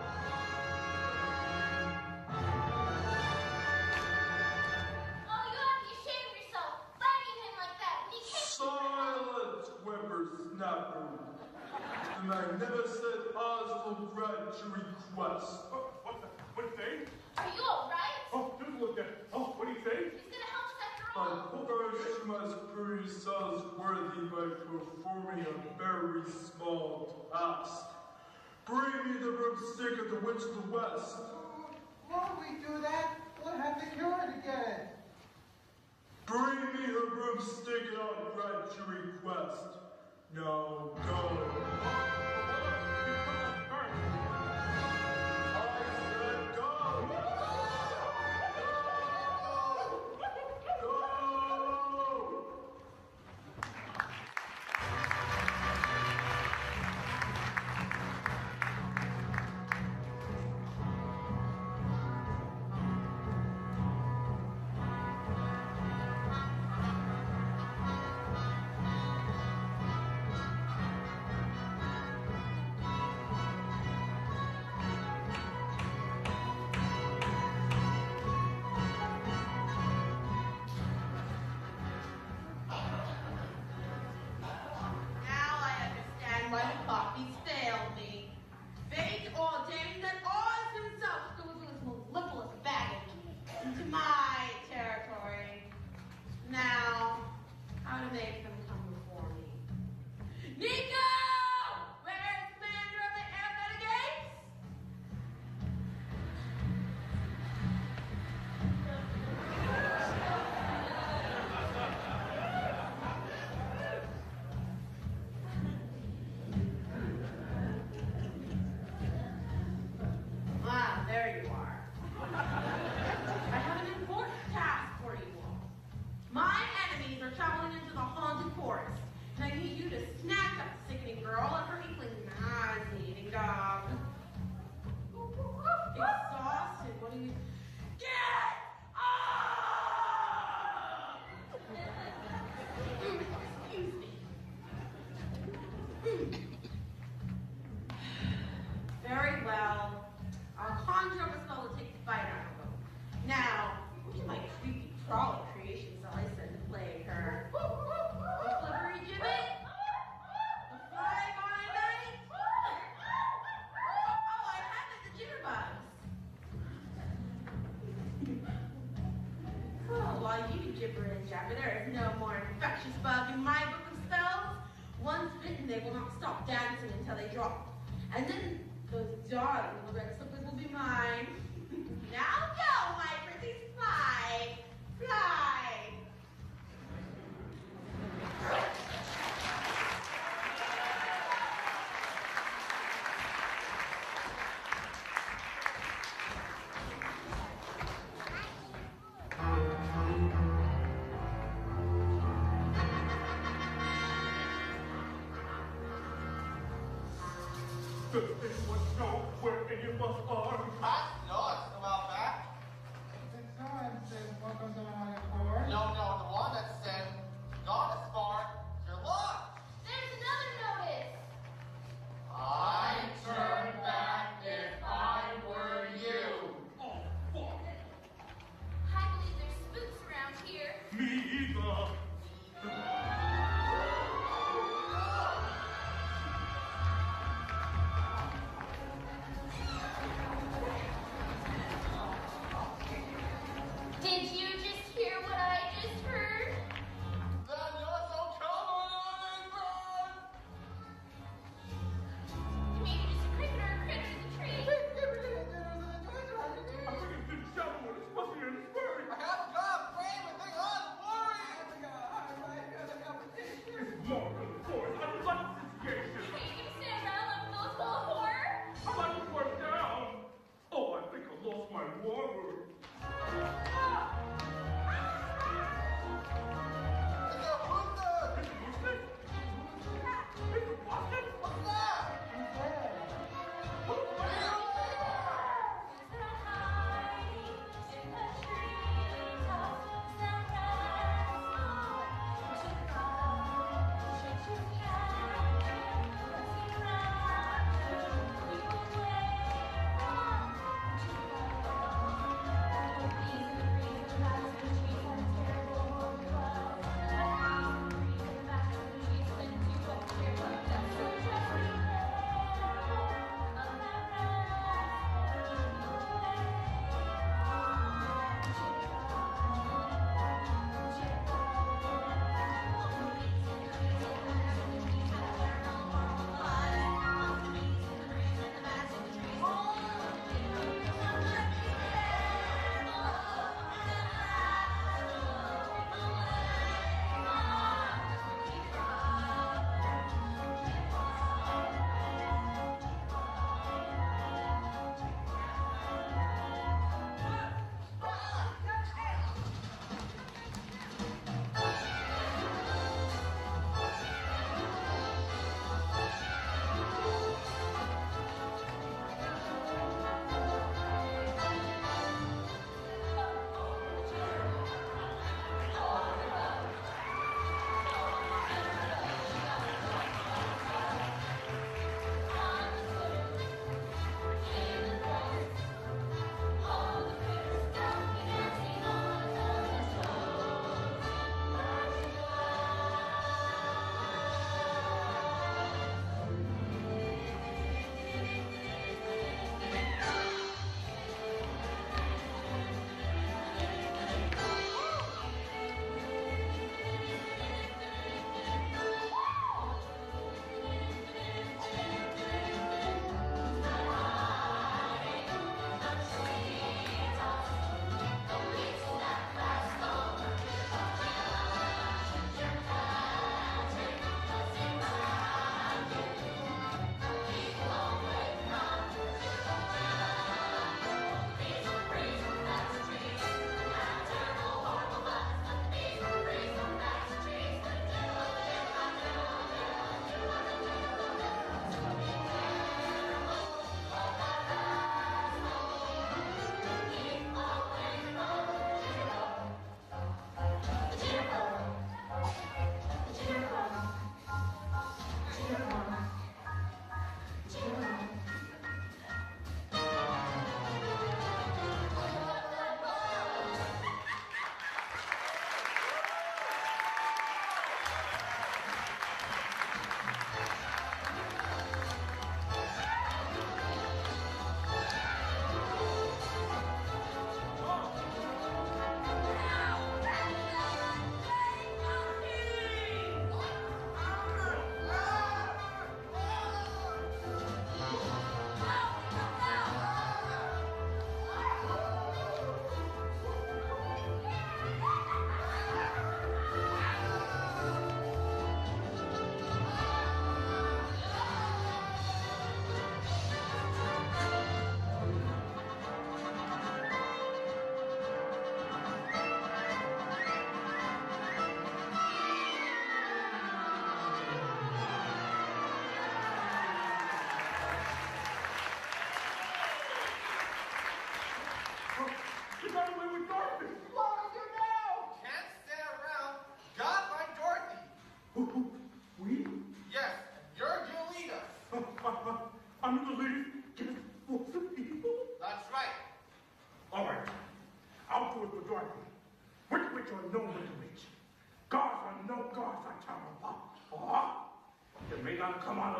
Oh, you have to be ashamed of yourself, fighting him like that. He can't. silence, whippersnapper. The magnificent Oz will grant your request. What'd he say? Are you all right? Oh, just look at it. Oh, what'd he say? He's gonna help us after all. But first you must prove yourselves worthy by performing a very small task. Bring me the broomstick of the Witch of the West. Why would we do that? We'll have to kill her to get it. Bring me her broomstick and I'll grant your request. Now go. Why the copies failed me. Fate ordained that Oz himself goes with his mellifluous baggage into my territory. Now, how to make them come before me. Nico! Where's the commander of the air gates? Ah, there you are. I have an important task for you all. My enemies are traveling into the haunted forest, and I need you to snatch up the sickening girl and her inkling nauseating dog. Exhausted, what do you... Get up! Excuse me. Very well. I'll conjure up a spell to take the bite out of them. Now, which of my creepy crawly creations shall I send to plague her? A slippery gibbet? A fly by night? Oh, I have the jitterbugs. Oh, while you gibber and jabber, there is no more infectious bug in my book of spells. Once bitten, they will not stop dancing until they drop. And then those darling little red slippers will be mine. Now go, my pretties, fly, fly. Does anyone know where any of us are? No, it's a while back. Did someone say welcome to the haunted forest? No, the one that said, not as far, you're lost. There's another notice.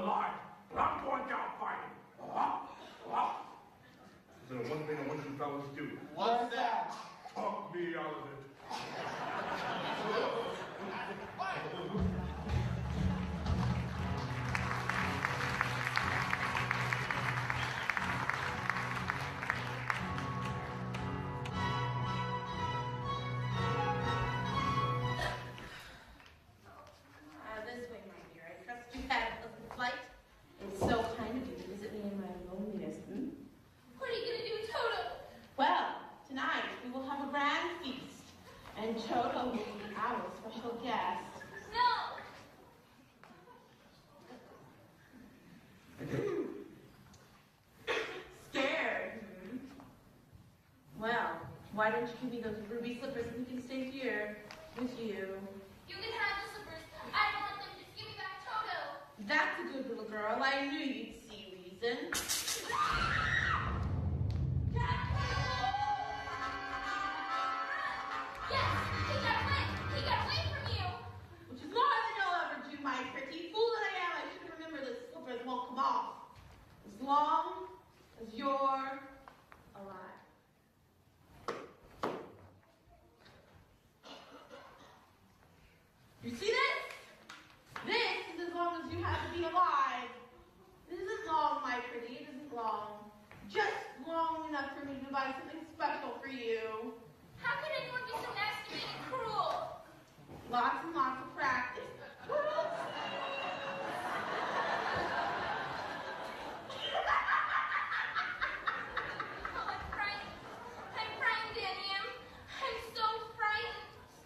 alive, but I'm going down fighting. There's one thing I want you fellas to do. What's that? Talk me out of it. This way, my dear. I trust you had a pleasant flight. It's so kind of you to visit me in my loneliness. What are you going to do with Toto? Well, tonight we will have a grand feast, and Toto will be our special guest. No! Scared? Well, why don't you give me those ruby slippers and we can stay here with you? You can have the slippers. I don't want them. Just give me back Toto. That's a good little girl. I knew you'd see reason. Which is more than you'll ever do, my pretty fool that I am. I should remember the slippers won't come off as long as you're alive. You see this? This is as long as you have to be alive. It isn't long, my pretty. It isn't long. Just long enough for me to buy something special for you. How could anyone be so nasty and cruel? Lots and lots of practice. I'm frightened, Danny. I'm so frightened.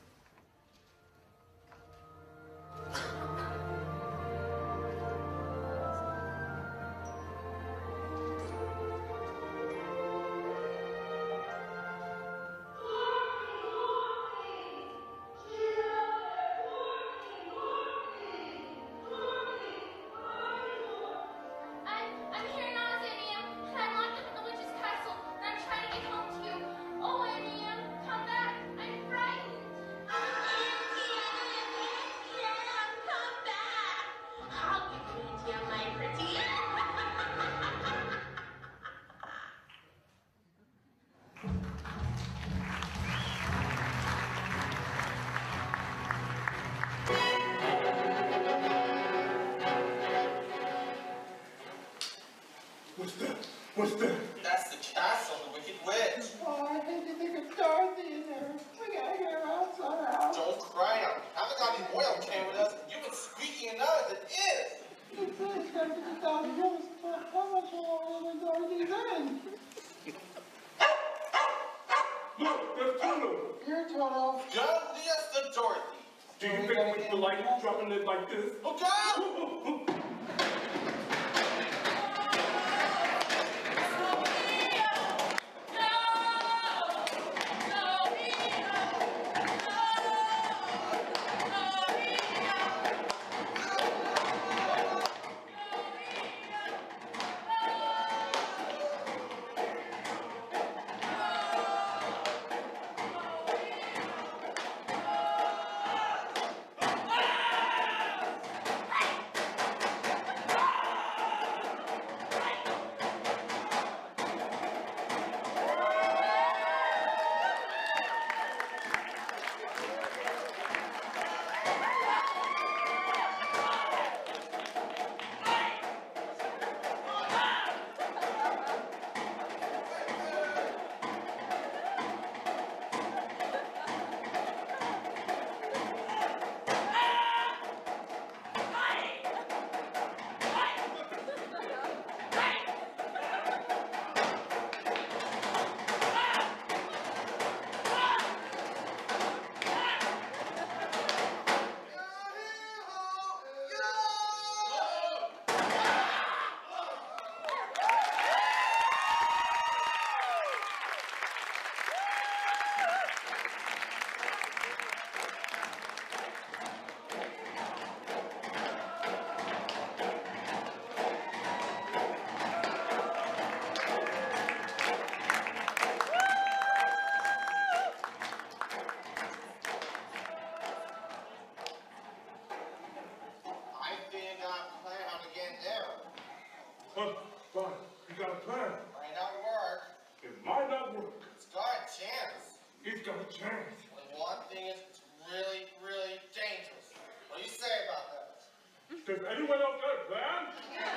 I'm here now, Anniam, and I'm locked up in the witch's castle, and I'm trying to get home to you. Oh, Anniam, come back. I'm frightened. Anniam, come back. I'll give you to you, my pretty. What's that? That's the castle of the Wicked Witch. Oh, I hate to think of Dorothy in there. We gotta get her out somehow. Don't cry now. Haven't got any oil can with us, and you've been squeaking it out as it is. It's $50,000, but how much oil is Dorothy's in? Look, there's Toto. Here, Toto. God, yes, the Dorothy. Do you think we feel like dropping it like this? Look out! Fine. You got a plan. Might not work. It might not work. It's got a chance. He's got a chance. Only one thing is, it's really, really dangerous. What do you say about that? Does anyone else got a plan?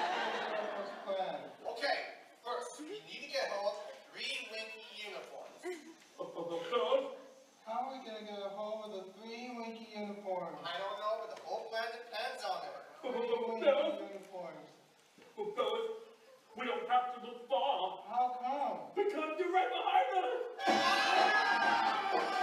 Okay, first, you need to get hold of 3 Winky uniforms. How are we going to get a hold of the 3 Winky uniforms? I don't know, but the whole plan depends on it. 3 Winky uniforms. Well, fellas, we don't have to look far. How come? Because they're right behind us.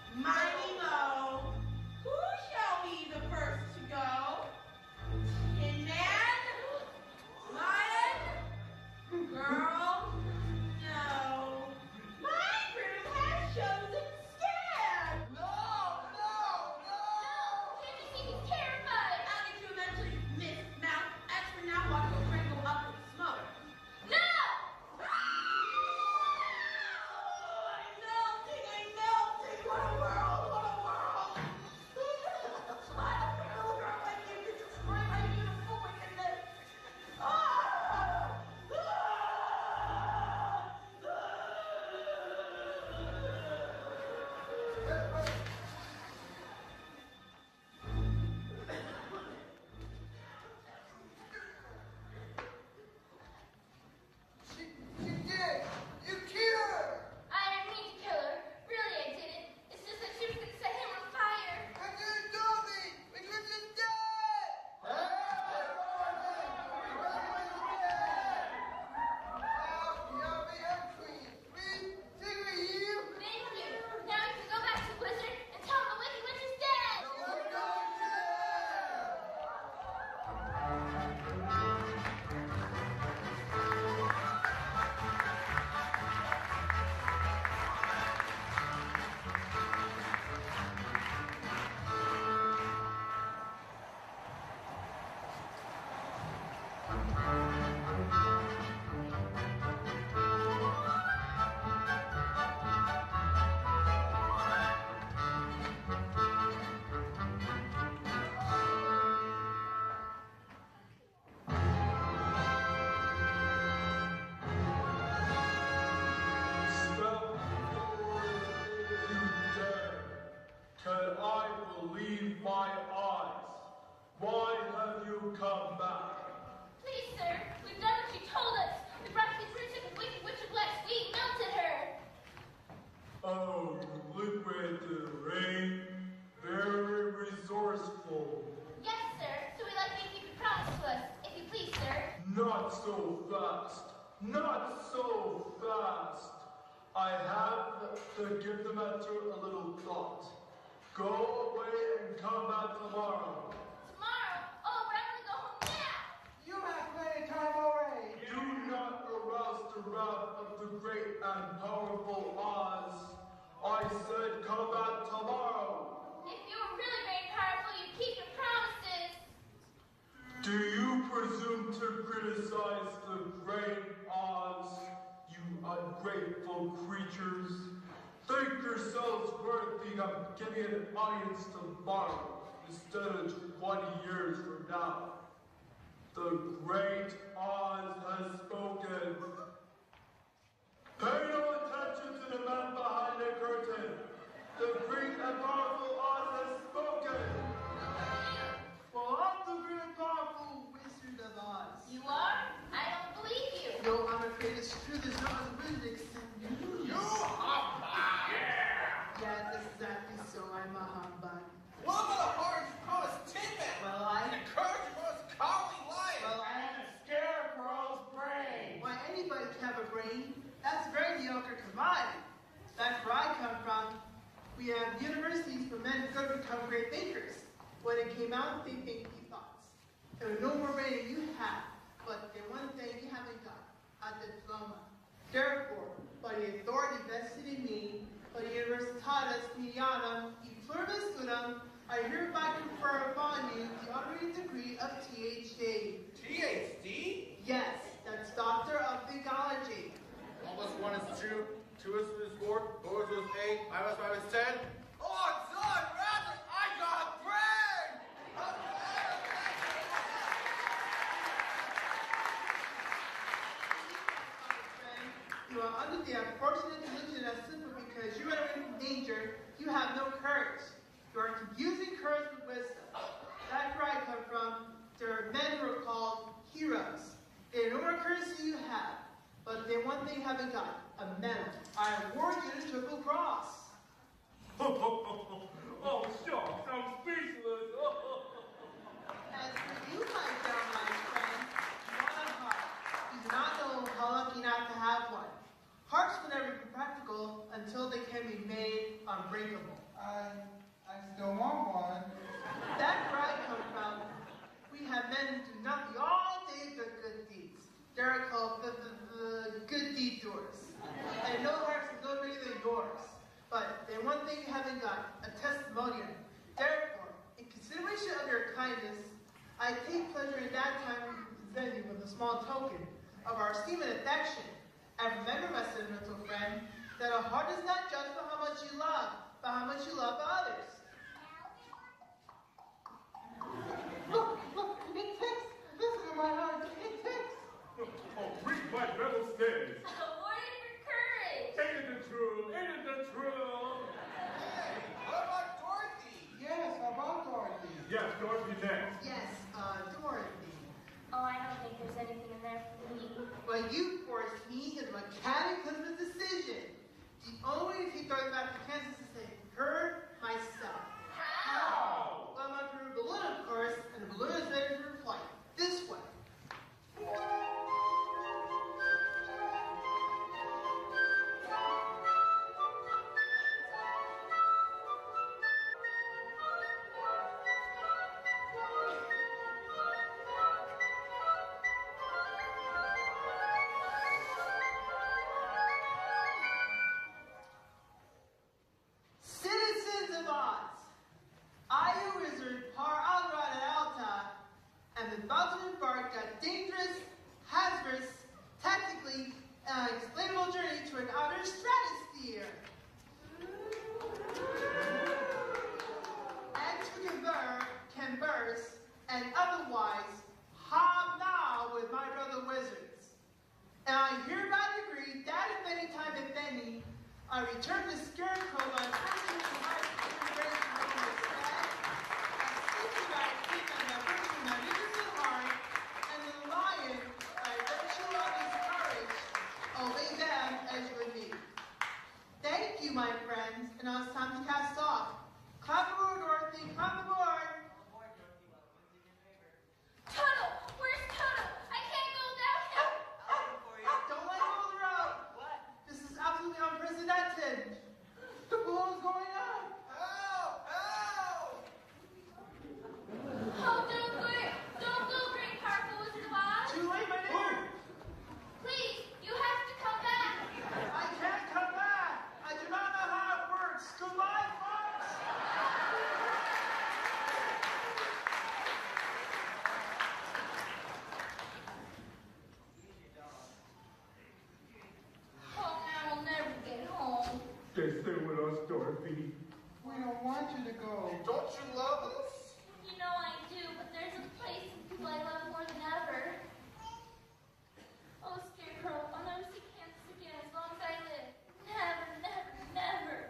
Mighty Mo, who shall be the first to go? Not so fast. Not so fast. I have to give the matter a little thought. Go away and come back tomorrow. Tomorrow? Oh, but I want to go home now. You have plenty of time already. Do not arouse the wrath of the great and powerful Oz. I said come back tomorrow. If you were really very powerful, you'd keep your promises. Do you presume to criticize the great Oz, you ungrateful creatures? Think yourselves worthy of giving an audience tomorrow instead of 20 years from now. The great Oz has spoken. Pay no attention to the man behind the curtain. The great and powerful Oz has spoken. Well, I'm the great and powerful Wizard of Oz. You are? I don't believe you. No, I'm afraid it's true. There's no other wizard except you. You humbug! Yeah, that's exactly so. I'm a humbug. What about a hard-crossed tidbit? Well, I... The courage of us cowardly lions! Well, I have a scarecrow's brain. Why, anybody can have a brain. That's a very mediocre commodity. That's where I come from. We have universities for men who go to become great thinkers. When it came out, they think he thoughts. There was no more brain than you have, but the one thing you haven't got, a diploma. Therefore, by the authority vested in me, by the Universitatis Medianum, e pluribus studum, I hereby confer upon you the honorary degree of THD. THD? Yes, that's Doctor of Theology. 1 plus 1 is 2, 2 is 4, 4 is 8, 5 plus 5 is 10. Oh, John, rather, I got a brain! You are under the unfortunate delusion that simply because you are in danger, you have no courage. You are confusing courage with wisdom. That's where I come from. There are men who are called heroes. They know what courtesy you have, but they one thing you haven't got, a medal. I award you the Triple Cross. Oh, shucks, I'm speechless. As for you, my downright friend, you want a heart. You do not know how lucky not to have one. Hearts will never be practical until they can be made unbreakable. I still want one. That's where I come from. We have men who do nothing all day but good deeds. They're called the good deed doers. And no hearts is no bigger than yours. But then one thing you haven't got, a testimonial. Therefore, in consideration of your kindness, I take pleasure in that time to present you with a small token of our esteem and affection. And remember, my sentimental friend, that a heart is not judged by how much you love, but how much you love others. Look, it ticks. Listen to my heart. It ticks. Oh, read my metal stairs. Awarded for courage. Ain't it the truth? Ain't it the truth? Hey, what about Dorothy? Yes, about Dorothy. Yes, Dorothy next. Yes, Dorothy. Oh, I don't think there's anything in there for me. Well, you forced me into a cataclysmic decision. The only way to keep going back to Kansas is to hurt myself. How? Well, I'm through a balloon, of course, and the balloon is ready for flight. This way. Citizens of Oz, I, a wizard, par Alra and Alta, am about to embark on a dangerous, hazardous, tactically unexplainable journey to an outer stratosphere. And to converse, and otherwise hobnob with my brother wizards. And I hereby agree that if any time, if any, I return to Scarecrow by fortune and heart and grace from the sky, I seek you by keep and by virtue of my magnificent heart, and the lion, by virtue of his courage, obey them as you would me. Thank you, my friends, and now it's time to cast off. Clap aboard, Dorothy, clap aboard! Toto! Where's Toto? I can't go want you to go. Don't you love us? You know I do, but there's a place and people I love more than ever. Oh, Scarecrow, I'll never see Kansas again as long as I live. Never, never, never.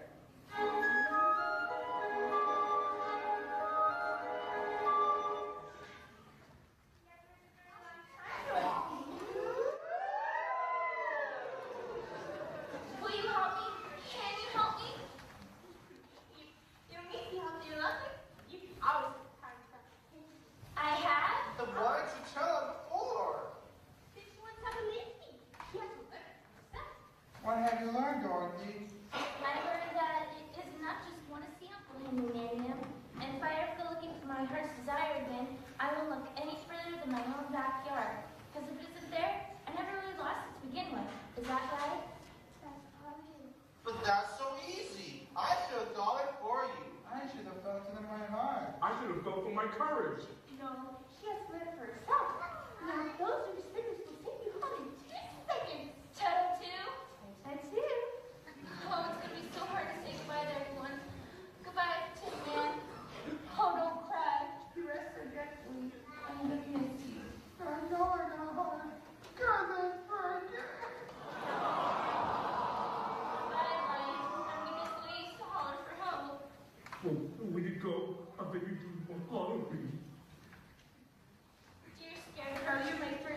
Will you help me? Can you help me? You don't need to help you nothing. You always have time. I have? Then why didn't you tell him before? Did you want to have a lady? She has to learn herself. What have you learned, Dorothy? I learned that it is not just one to see Uncle Henry Nannum. And if I ever go looking for my heart's desire again, I won't look any further than my own backyard. Because if it isn't there, I never really lost it to begin with. Is that right? That's probably. But that's so easy. I should have thought it for you. I should have felt it in my heart. I should have felt for my courage. No, she has to learn it for herself. Now, those are scissors will take you home in 2 seconds. Total two? I do. Oh, it's going to be so hard to say goodbye to everyone. Goodbye, Tin Man. Oh, don't cry. You rest forgetfully. I'm going to miss you. I know I got hard. God, that's forget. Bye, Mike. I'm going to squeeze to holler for help. Oh, when you go, I bet you do more follow me. Dear Scarecrow, you're my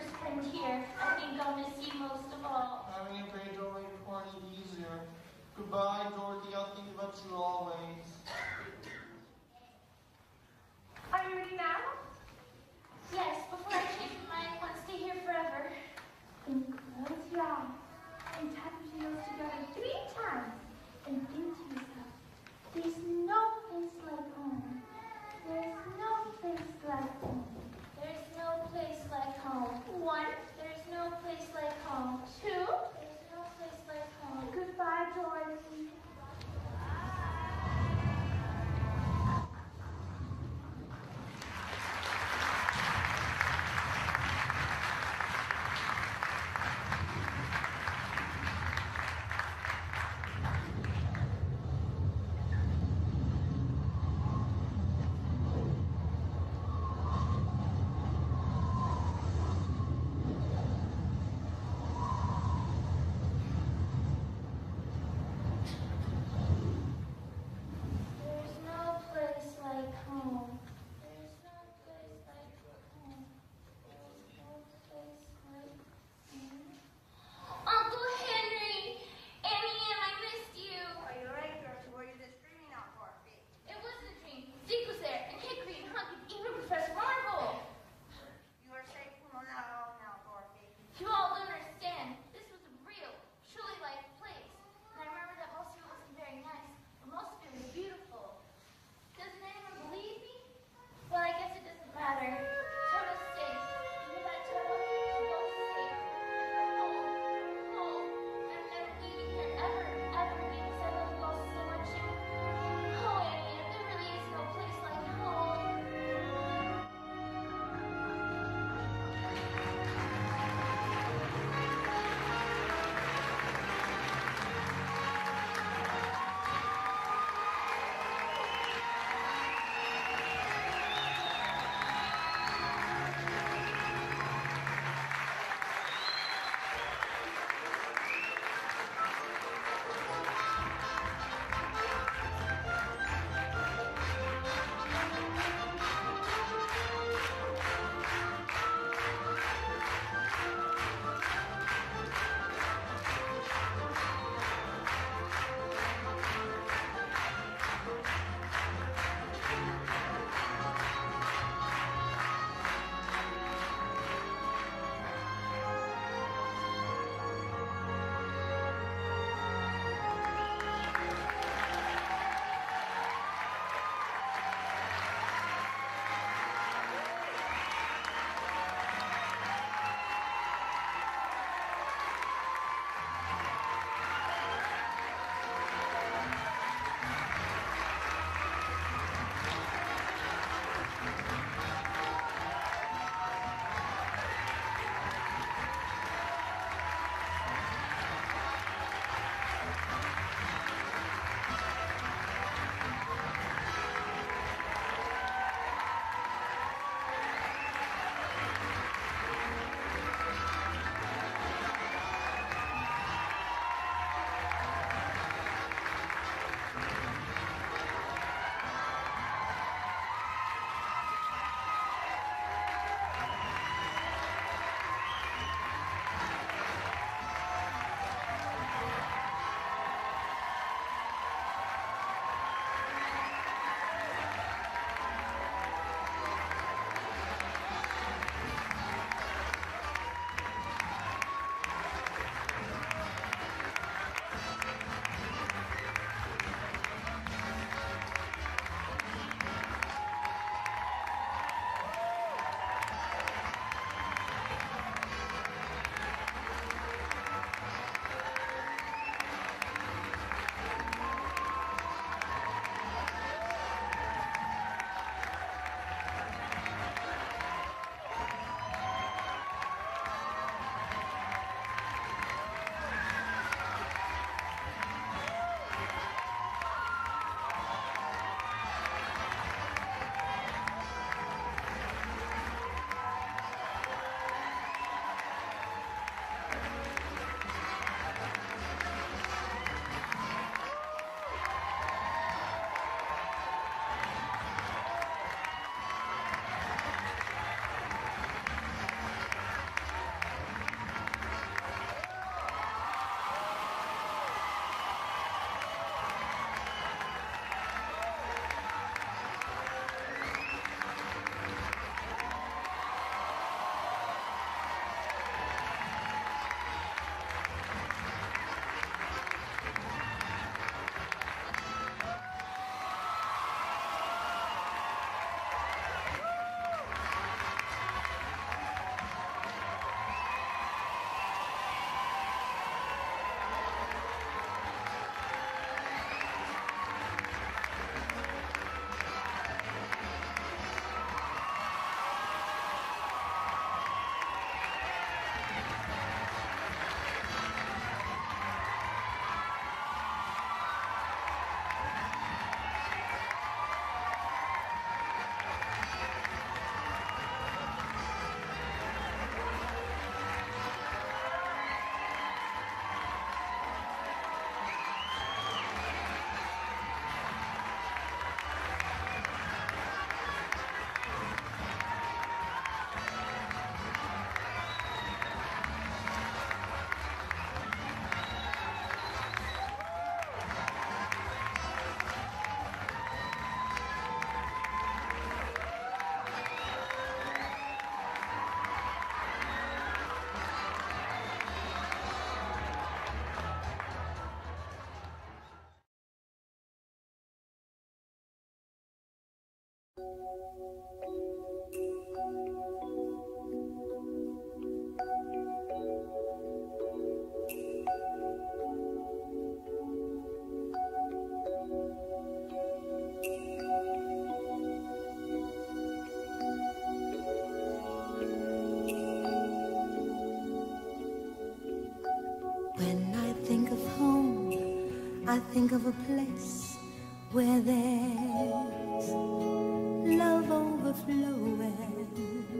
When I think of home, I think of a place where there's love overflowing.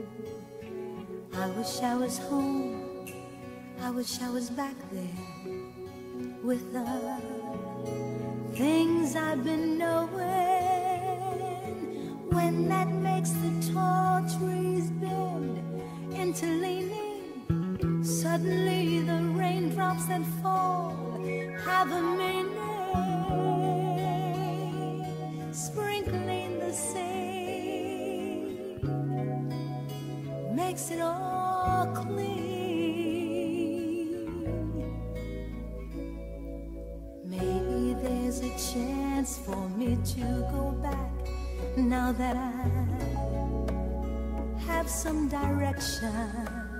I wish I was home, I wish I was back there with the things I've been knowing. When that makes the tall trees bend into leaning, suddenly the raindrops that fall have a meaning, sprinkling the sea makes it all clean. Maybe there's a chance for me to go back now that I have some direction.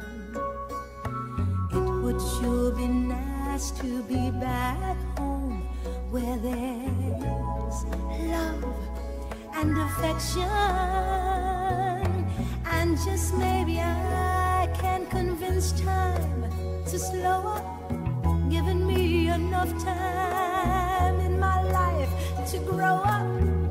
Would sure be nice to be back home where there's love and affection. And just maybe I can convince time to slow up, giving me enough time in my life to grow up.